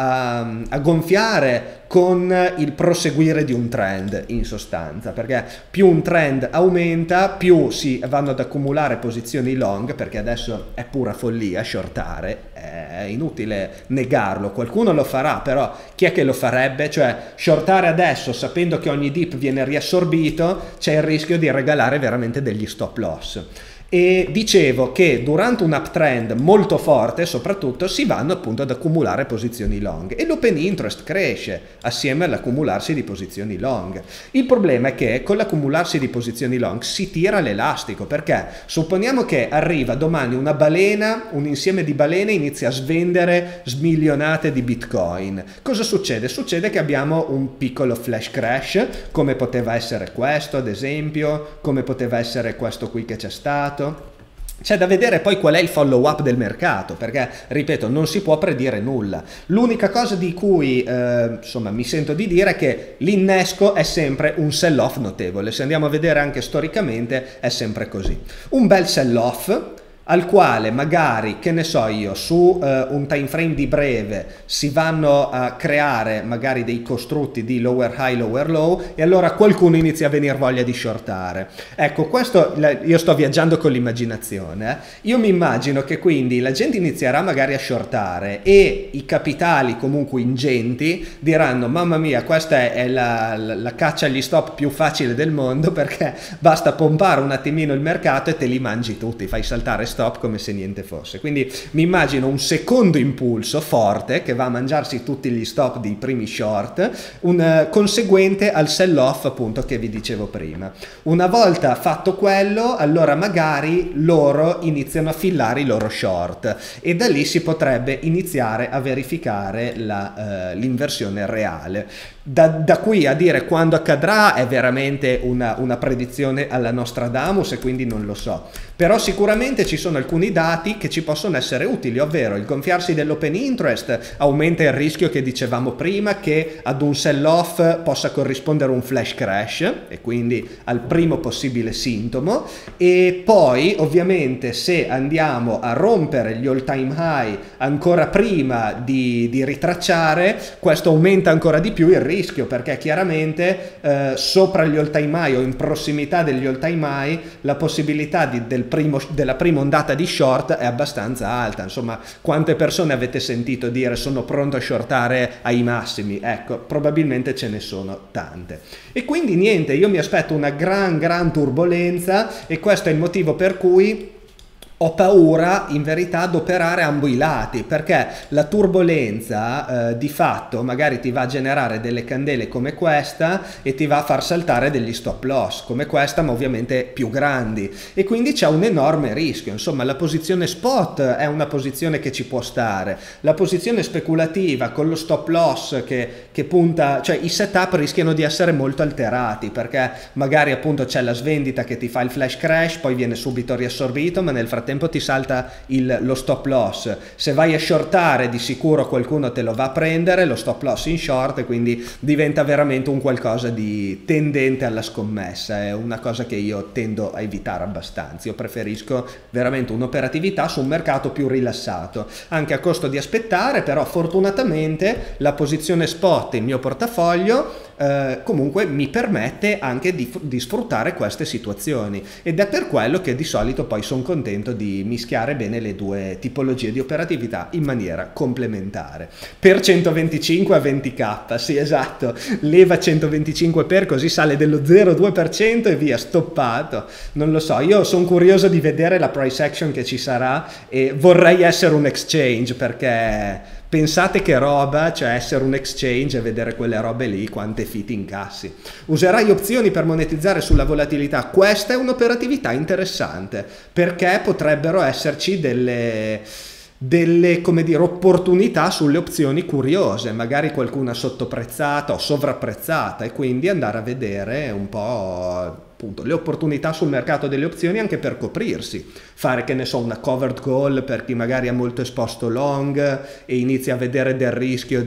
a gonfiare con il proseguire di un trend in sostanza, perché più un trend aumenta più si vanno ad accumulare posizioni long, perché adesso è pura follia shortare, è inutile negarlo, qualcuno lo farà, però chi è che lo farebbe? Cioè shortare adesso sapendo che ogni dip viene riassorbito, c'è il rischio di regalare veramente degli stop loss. E dicevo che durante un uptrend molto forte soprattutto si vanno appunto ad accumulare posizioni long e l'open interest cresce assieme all'accumularsi di posizioni long. Il problema è che con l'accumularsi di posizioni long si tira l'elastico, perché supponiamo che arriva domani una balena, un insieme di balene inizia a svendere smilionate di bitcoin. Cosa succede? Succede che abbiamo un piccolo flash crash, come poteva essere questo ad esempio, come poteva essere questo qui che c'è stato. C'è da vedere poi qual è il follow up del mercato, perché ripeto non si può predire nulla. L'unica cosa di cui insomma mi sento di dire è che l'innesco è sempre un sell off notevole, se andiamo a vedere anche storicamente è sempre così, un bel sell off al quale magari, che ne so io, su un time frame di breve si vanno a creare magari dei costrutti di lower high, lower low e allora qualcuno inizia a venire voglia di shortare. Ecco, questo io sto viaggiando con l'immaginazione. Io mi immagino che quindi la gente inizierà magari a shortare e i capitali comunque ingenti diranno mamma mia, questa è la caccia agli stop più facile del mondo, perché basta pompare un attimino il mercato e te li mangi tutti, fai saltare stop come se niente fosse. Quindi mi immagino un secondo impulso forte che va a mangiarsi tutti gli stop dei primi short, un conseguente al sell off appunto che vi dicevo prima. Una volta fatto quello, allora magari loro iniziano a fillare i loro short e da lì si potrebbe iniziare a verificare l'inversione reale. Da qui a dire quando accadrà è veramente una predizione alla Nostradamus, e quindi non lo so. Però sicuramente ci sono alcuni dati che ci possono essere utili, ovvero il gonfiarsi dell'open interest aumenta il rischio che dicevamo prima che ad un sell-off possa corrispondere un flash crash, e quindi al primo possibile sintomo. E poi ovviamente se andiamo a rompere gli all time high ancora prima di ritracciare, questo aumenta ancora di più il rischio, perché chiaramente sopra gli all time high o in prossimità degli all time high la possibilità della prima ondata di short è abbastanza alta. Insomma, quante persone avete sentito dire sono pronto a shortare ai massimi? Ecco, probabilmente ce ne sono tante. E quindi niente, io mi aspetto una gran turbolenza, e questo è il motivo per cui ho paura in verità ad operare ambo i lati, perché la turbolenza di fatto magari ti va a generare delle candele come questa e ti va a far saltare degli stop loss come questa, ma ovviamente più grandi, e quindi c'è un enorme rischio. Insomma, la posizione spot è una posizione che ci può stare, la posizione speculativa con lo stop loss che punta, cioè i setup rischiano di essere molto alterati, perché magari appunto c'è la svendita che ti fa il flash crash, poi viene subito riassorbito, ma nel frattempo ti salta lo stop loss. Se vai a shortare di sicuro qualcuno te lo va a prendere, lo stop loss in short, e quindi diventa veramente un qualcosa di tendente alla scommessa. È una cosa che io tendo a evitare abbastanza. Io preferisco veramente un'operatività su un mercato più rilassato, anche a costo di aspettare. Però fortunatamente la posizione spot, il mio portafoglio, comunque mi permette anche di sfruttare queste situazioni, ed è per quello che di solito poi sono contento di mischiare bene le due tipologie di operatività in maniera complementare. Per 125 a 20k, sì esatto, leva 125 per, così sale dello 0,2% e via, stoppato. Non lo so, io sono curioso di vedere la price action che ci sarà, e vorrei essere un exchange, perché pensate che roba, cioè essere un exchange e vedere quelle robe lì, quante fit incassi. Userai opzioni per monetizzare sulla volatilità? Questa è un'operatività interessante, perché potrebbero esserci delle come dire, opportunità sulle opzioni curiose, magari qualcuna sottoprezzata o sovrapprezzata, e quindi andare a vedere un po' appunto le opportunità sul mercato delle opzioni, anche per coprirsi, fare, che ne so, una covered call per chi magari è molto esposto long e inizia a vedere il rischio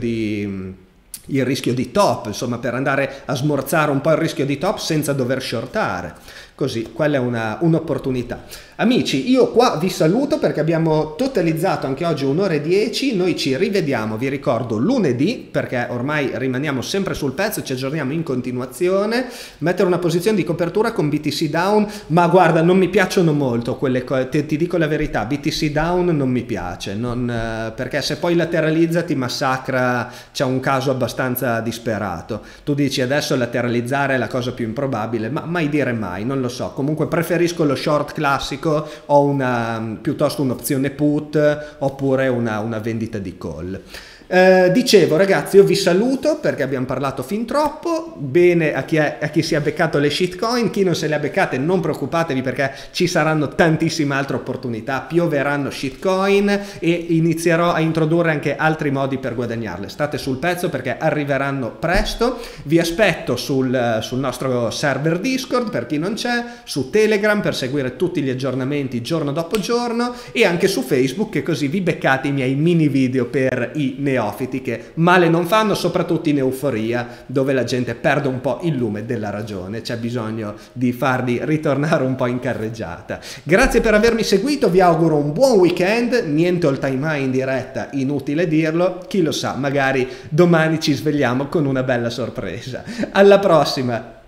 di top, insomma, per andare a smorzare un po' il rischio di top senza dover shortare. Così, quella è un'opportunità. Amici, io qua vi saluto perché abbiamo totalizzato anche oggi 1 ora e 10. Noi ci rivediamo, vi ricordo, lunedì, perché ormai rimaniamo sempre sul pezzo, ci aggiorniamo in continuazione. Mettere una posizione di copertura con BTC down, ma guarda, non mi piacciono molto quelle cose, ti dico la verità, BTC down non mi piace, perché se poi lateralizza ti massacra, c'è un caso abbastanza disperato. Tu dici adesso lateralizzare è la cosa più improbabile, ma mai dire mai, non lo so. Comunque preferisco lo short classico, o piuttosto un'opzione put, oppure una vendita di call. Dicevo, ragazzi, io vi saluto perché abbiamo parlato fin troppo. Bene a chi si è beccato le shitcoin, chi non se le ha beccate non preoccupatevi, perché ci saranno tantissime altre opportunità, pioveranno shitcoin e inizierò a introdurre anche altri modi per guadagnarle. State sul pezzo perché arriveranno presto. Vi aspetto sul nostro server Discord per chi non c'è, su Telegram per seguire tutti gli aggiornamenti giorno dopo giorno, e anche su Facebook, che così vi beccate i miei mini video per i neofiti che male non fanno, soprattutto in euforia, dove la gente perde un po' il lume della ragione. C'è bisogno di farli ritornare un po' in carreggiata. Grazie per avermi seguito, vi auguro un buon weekend. Niente all time high in diretta, inutile dirlo, chi lo sa, magari domani ci svegliamo con una bella sorpresa. Alla prossima!